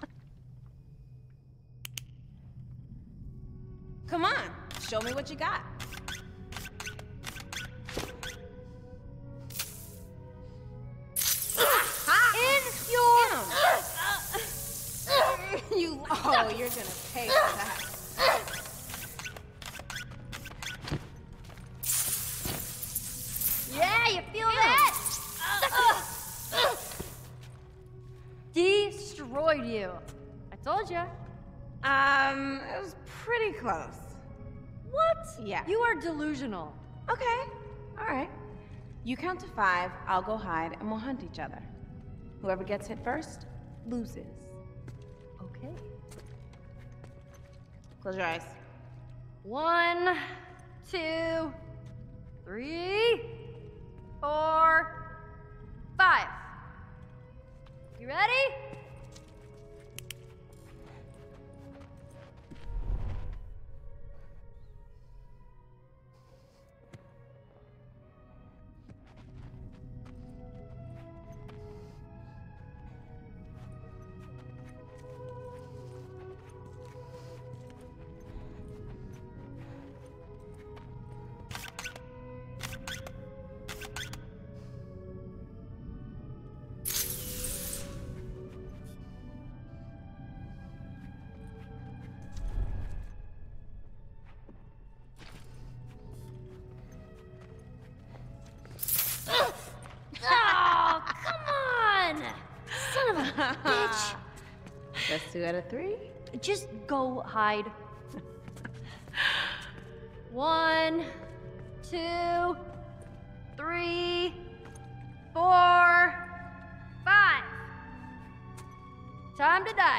Come on, show me what you got. Oh, you're gonna pay for that. Yeah, you feel that? Destroyed you. I told you. It was pretty close. What? Yeah. You are delusional. Okay, all right. You count to 5, I'll go hide, and we'll hunt each other. Whoever gets hit first, loses. Okay. Close your eyes. 1, 2, 3, 4, 5. You ready? son of a bitch! That's 2 out of 3. Just go hide. 1, 2, 3, 4, 5. Time to die.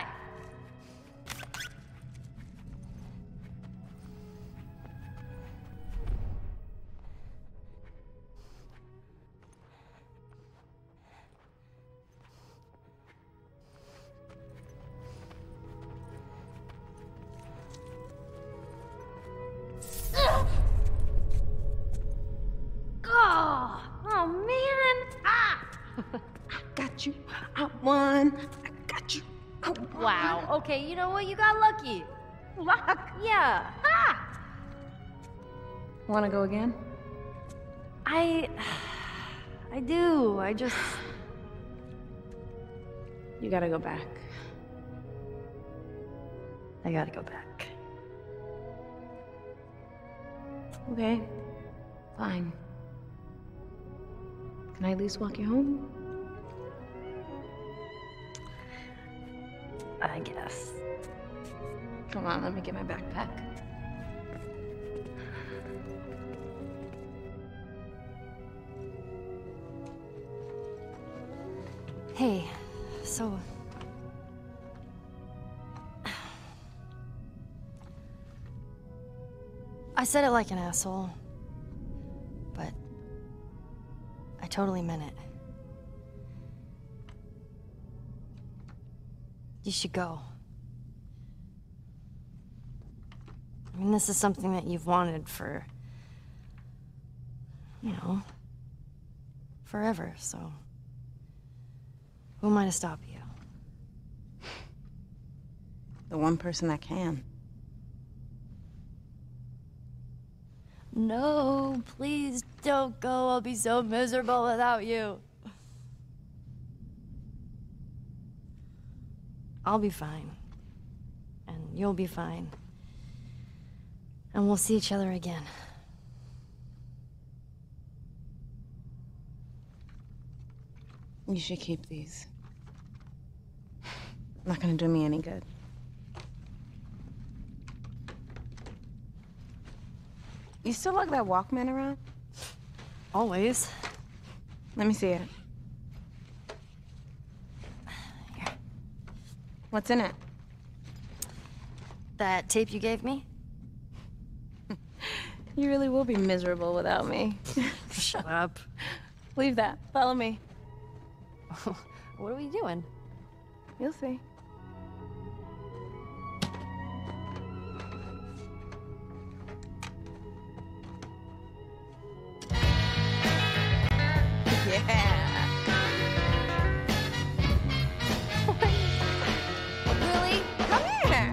Oh man! Ah! I got you. I won. I got you. I won. Wow. Okay, you know what? You got lucky. Luck. Yeah. Ah! Want to go again? I do. I just. You gotta go back. I gotta go back. Okay. Fine. Can I at least walk you home? I guess. Come on, let me get my backpack. Hey, so. I said it like an asshole, but I totally meant it. You should go. I mean, this is something that you've wanted for, you know, forever, so who am I to stop you? The one person that can. No, please don't go. I'll be so miserable without you. I'll be fine. And you'll be fine. And we'll see each other again. You should keep these. Not gonna do me any good. You still lug that Walkman around? Always. Let me see it. Here. What's in it? That tape you gave me? You really will be miserable without me. Shut up. Leave that. Follow me. What are we doing? You'll see. Yeah. Really? Come here.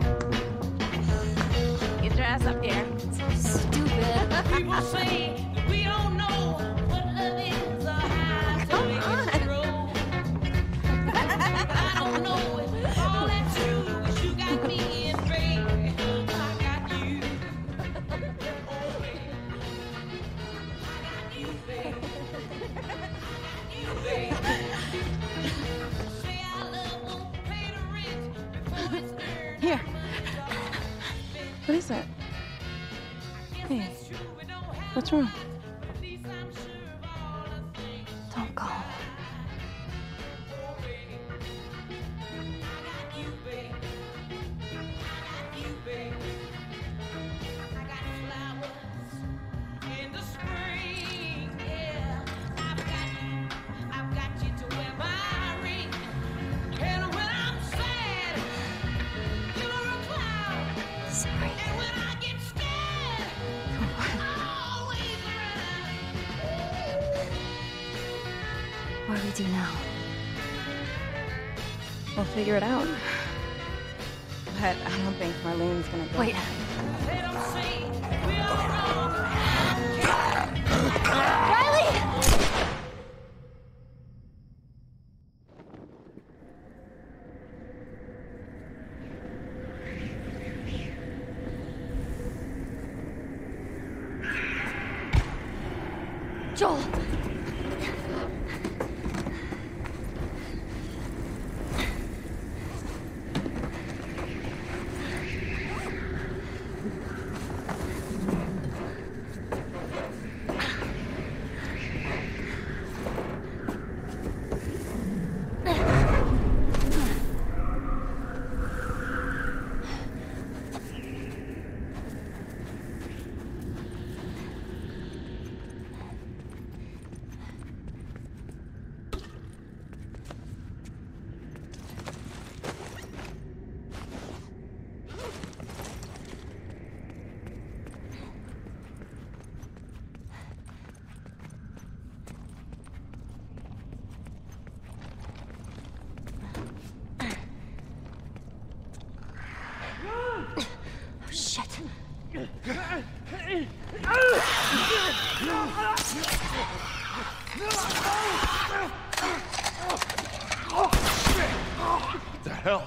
Get your ass up here. Stupid. People say that we don't know what love is or how to make it grow. I don't know if all that's true, 'cause you got me in baby. I got you. Oh, baby. I got you, baby. I got you, baby. Say our love won't pay the rent before it's earned. Here. What is that? Hey, what's wrong? Don't go. Sorry. What do we do now? We'll figure it out. But I don't think Marlene's gonna go. Wait. Riley! Joel! hell?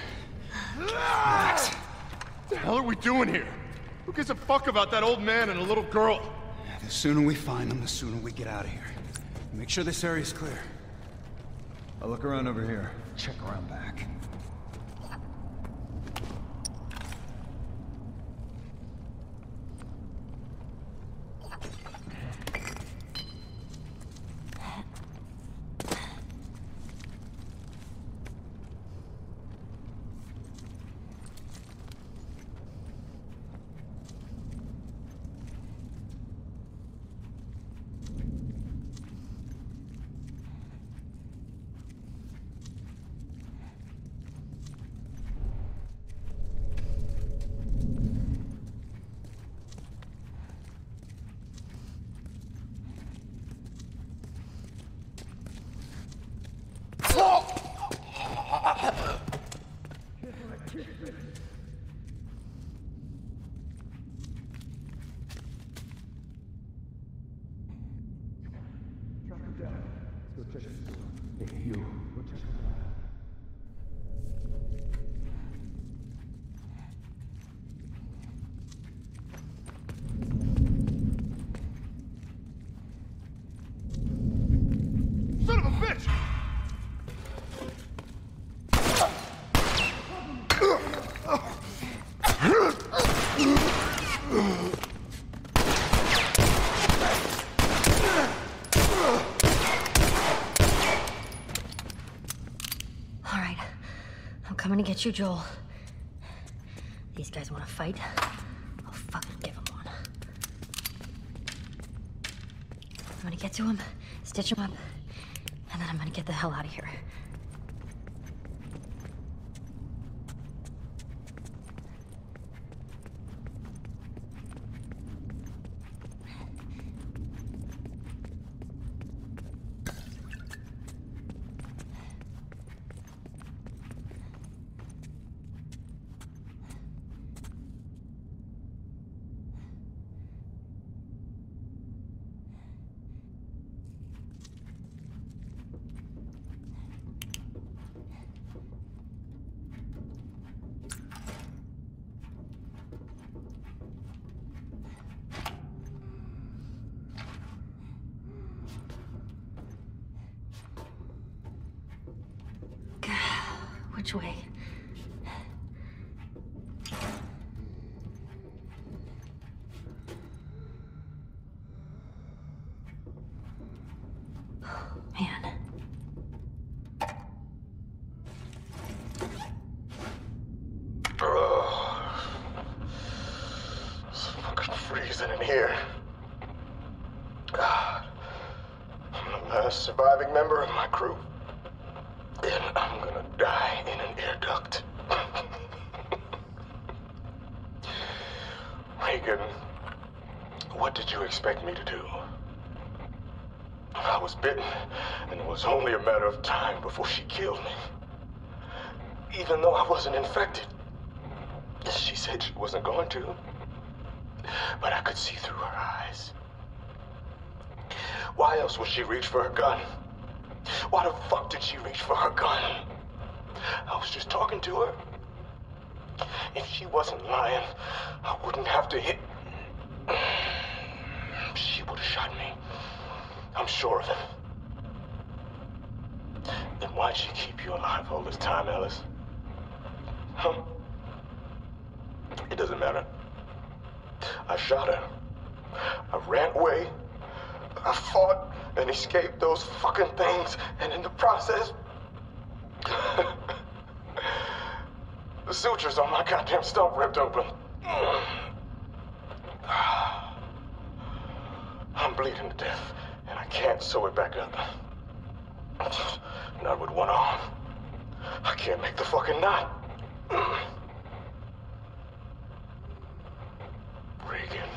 Max. What the hell are we doing here? Who gives a fuck about that old man and a little girl? The sooner we find them, the sooner we get out of here. Make sure this area's clear. I'll look around over here. Check around back. Son of a bitch! All right. I'm coming to get you, Joel. These guys want to fight? I'll fucking give them one. I'm gonna get to him, stitch him up, and then I'm gonna get the hell out of here. Which way? Man. It's fucking freezing in here. God. I'm the last surviving member of my crew. And I'm gonna die in an air duct. Regan, what did you expect me to do? I was bitten, and it was only a matter of time before she killed me. Even though I wasn't infected. She said she wasn't going to. But I could see through her eyes. Why else would she reach for her gun? Why the fuck did she reach for her gun? I was just talking to her. If she wasn't lying, I wouldn't have to hit. She would have shot me. I'm sure of it. Then why'd she keep you alive all this time, Alice? Huh? It doesn't matter. I shot her. I ran away. I fought and escaped those fucking things, and in the process, the sutures on my goddamn stump ripped open. I'm bleeding to death, and I can't sew it back up. Not with one arm. I can't make the fucking knot. Regan.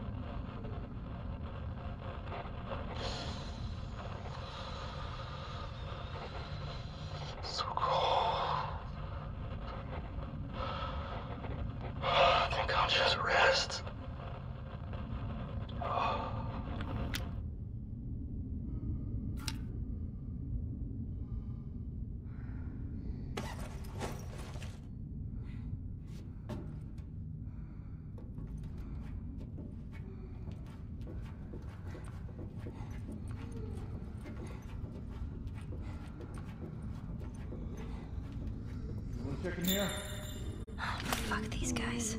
So cold. I think I'll just rest. Checking here. Fuck these guys.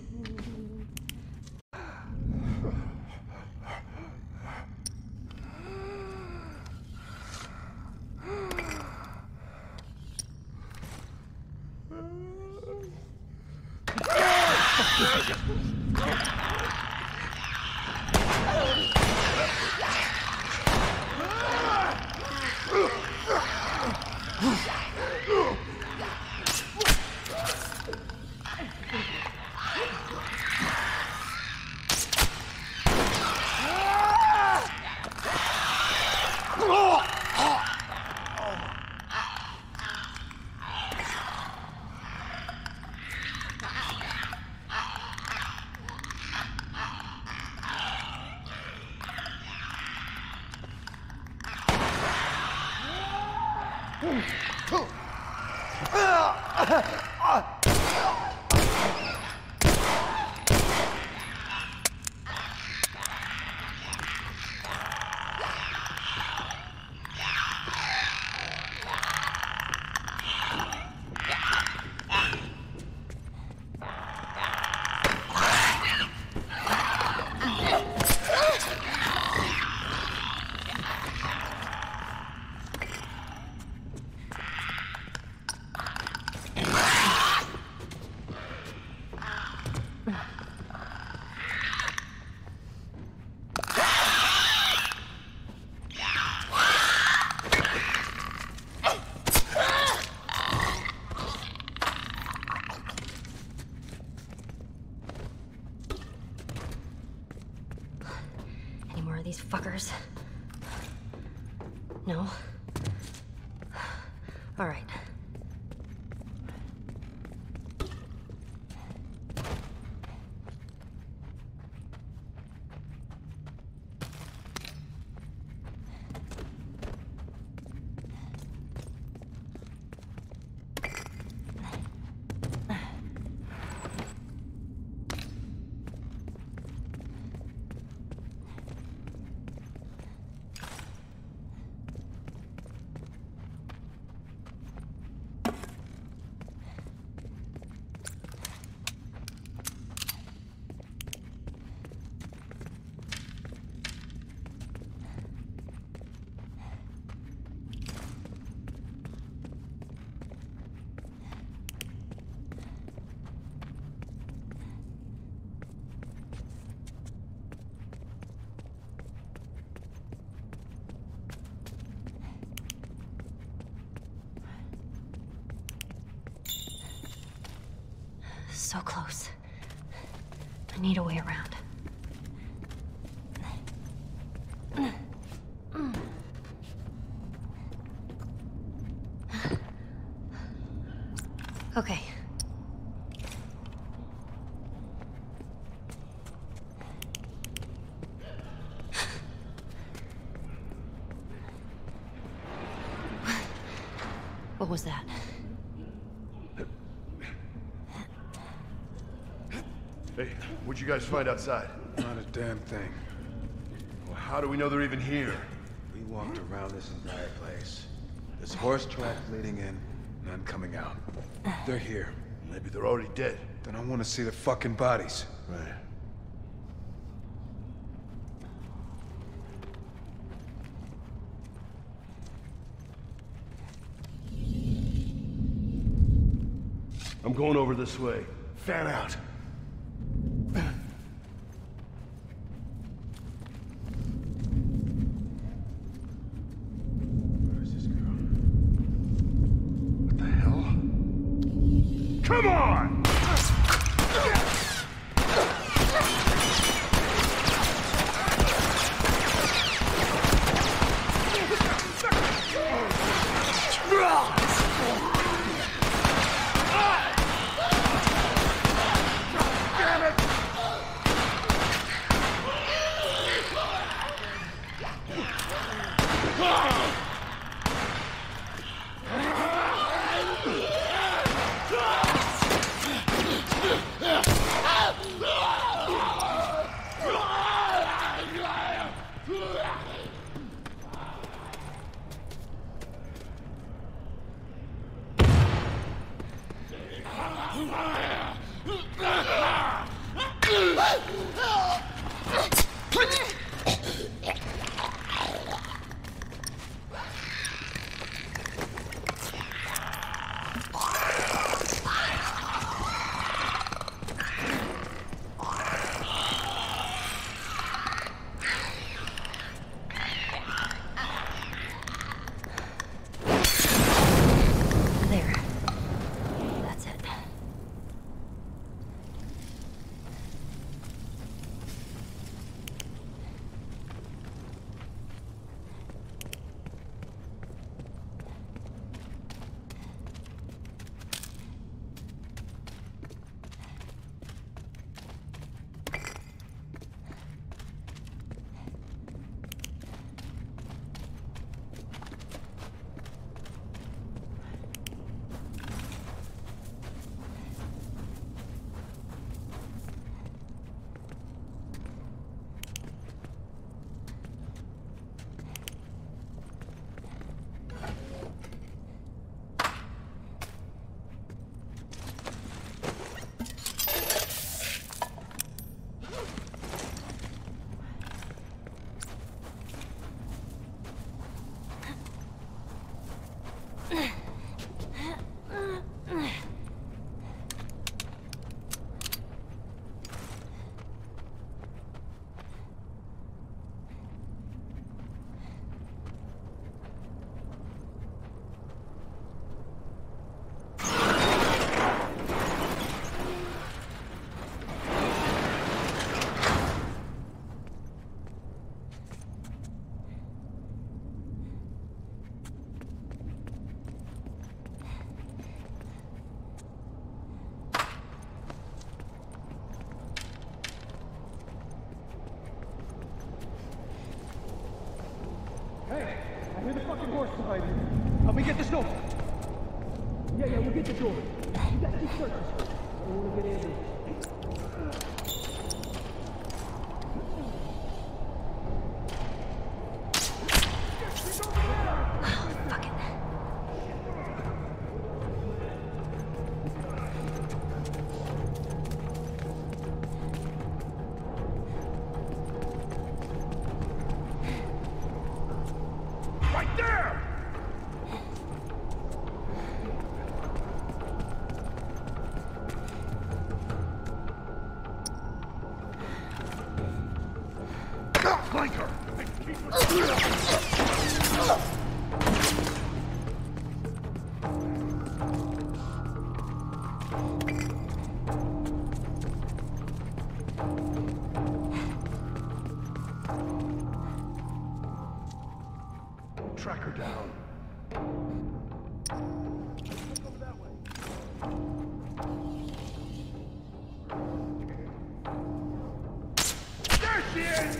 These fuckers. No? All right. So close. I need a way around. Okay. What was that? Hey, what'd you guys find outside? Not a damn thing. Well, how do we know they're even here? We walked around this entire place. There's horse tracks leading in, none coming out. They're here. Maybe they're already dead. Then I want to see the fucking bodies. Right. I'm going over this way. Fan out. Where's this girl? What the hell? Come on! There. That's it. Hey, I hear the fucking horse behind you. Help me get this door. Yeah, we'll get the door. You gotta keep searching. I don't wanna get in. Fuck it. Right there! Flanker! Track her down. Over that way. There she is!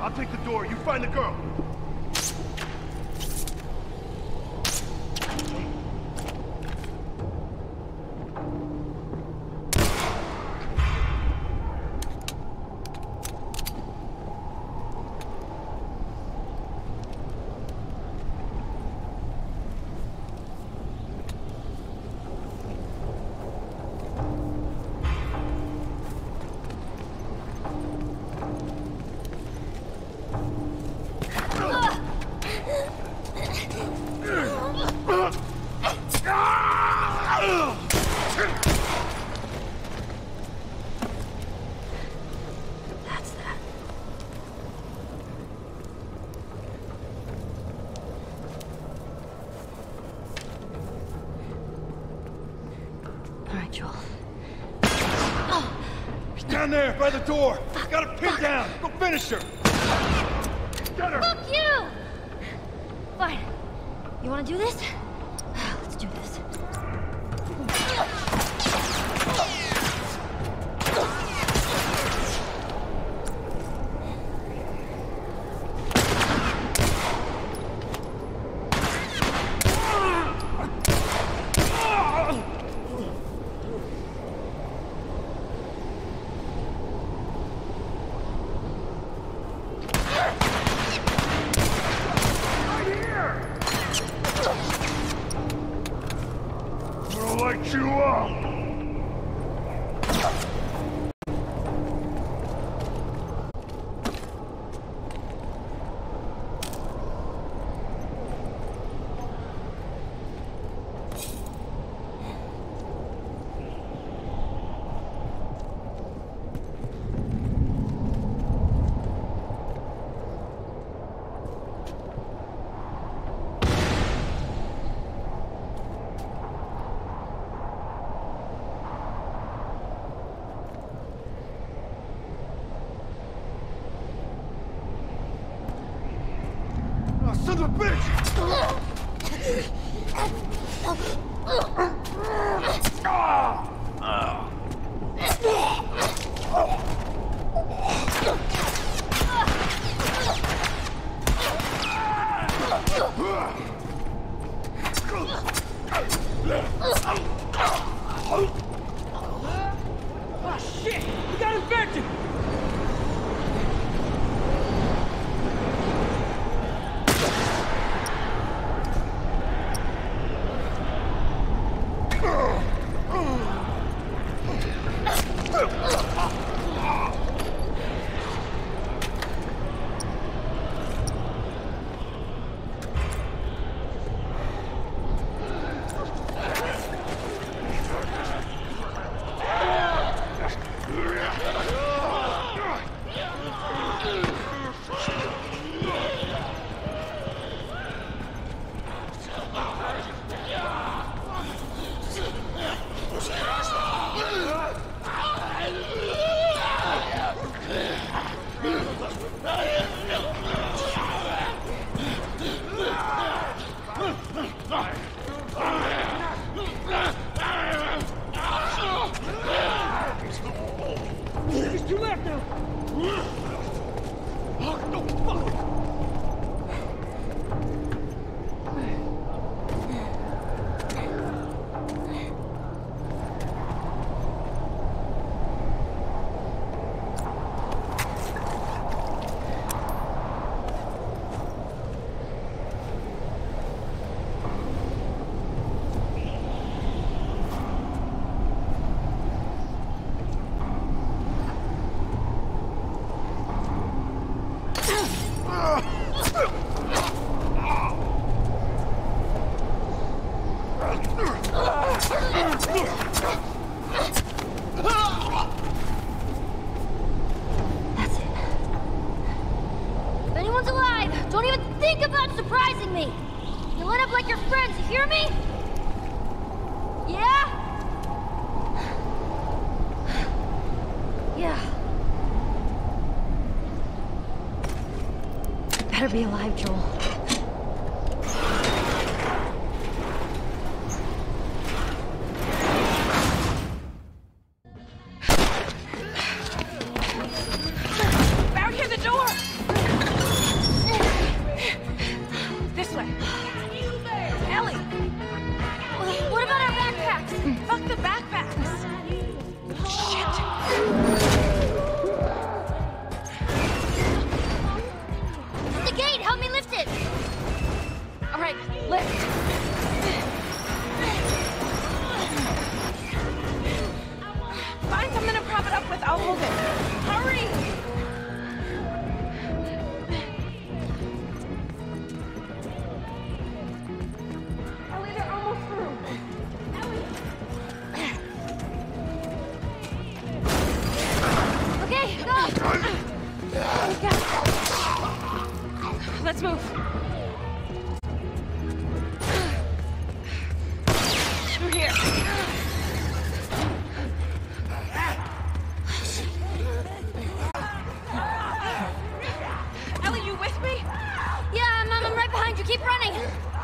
I'll take the door. You find the girl. That's that. All right, Joel. She's down there by the door. Got her pinned down. Go finish her. Get her. Fuck you! Fine. You wanna do this? Let's do this. I'll light you up. Son of a bitch! Oh shit! We got infected! There's two left now! Oh, no, fuck! That's it. If anyone's alive, don't even think about surprising me! You line up like your friends, you hear me? Yeah? Yeah. Better be alive, Joel. Barricade the door! Let's move. Through here. Ellie, you with me? Yeah, I'm right behind you. Keep running.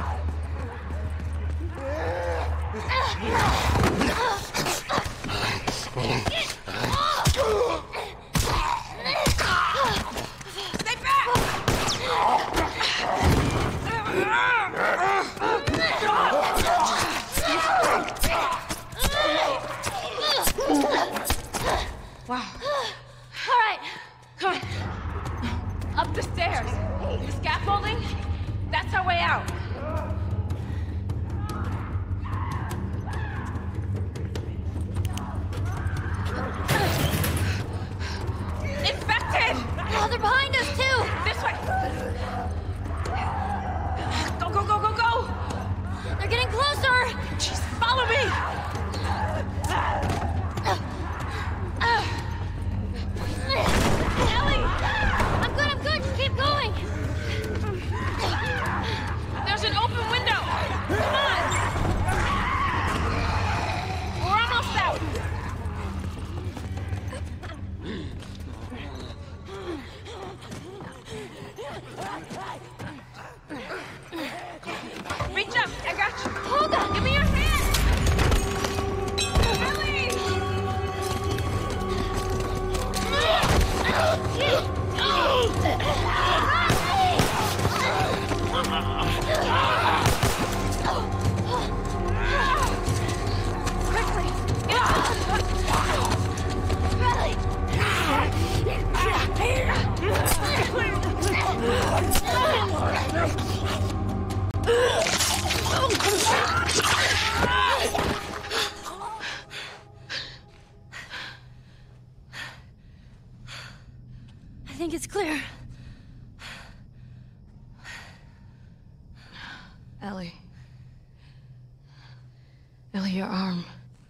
Stay back! Wow. All right. Come on. Up the stairs. The scaffolding, that's our way out. Infected! Oh, they're behind us, too. This way. Go, go, go, go, go! They're getting closer. Jeez, follow me! Ellie! I'm good. Just keep going. There's an open window! Come on! We're almost out! Reach up! I got you! Hold on. Give me your hand! Ellie! Quickly. I think it's clear. Ellie. Ellie, your arm.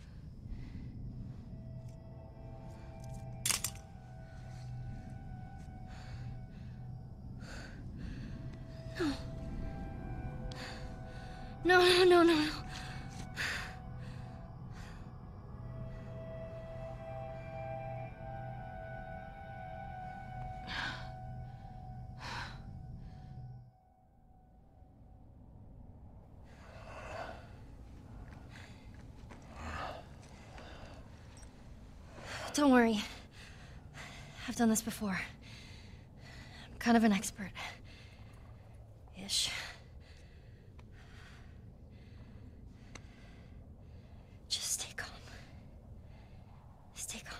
No. Don't worry. I've done this before. I'm kind of an expert. Ish. Just stay calm. Stay calm.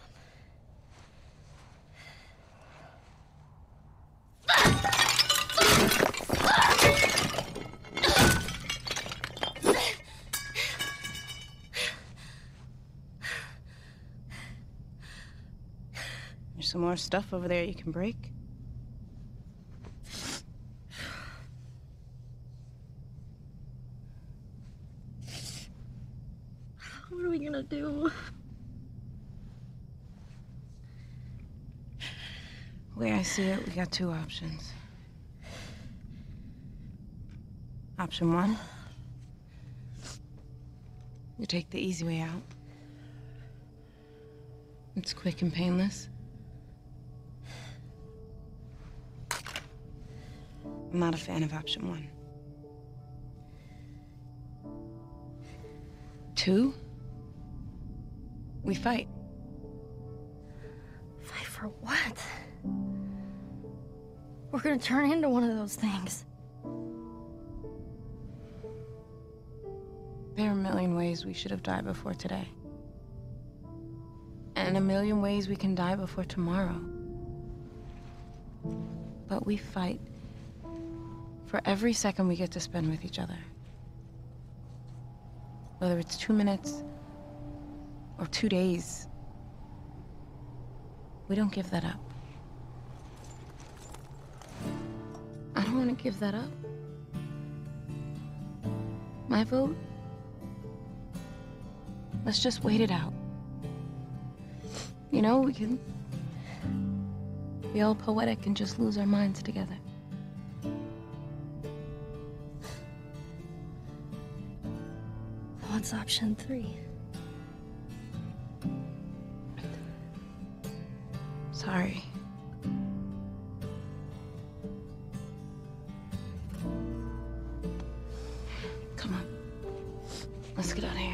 There's some more stuff over there you can break. What are we gonna do? The way I see it, we got two options. Option one, you take the easy way out. It's quick and painless. I'm not a fan of option one. Two, we fight. Fight for what? We're gonna turn into one of those things. There are a million ways we should have died before today. And a million ways we can die before tomorrow. But we fight for every second we get to spend with each other. Whether it's 2 minutes or 2 days, we don't give that up. I don't want to give that up. My vote? Let's just wait it out. You know, we can be all poetic and just lose our minds together. what's option 3? Sorry. Come on. Let's get out of here.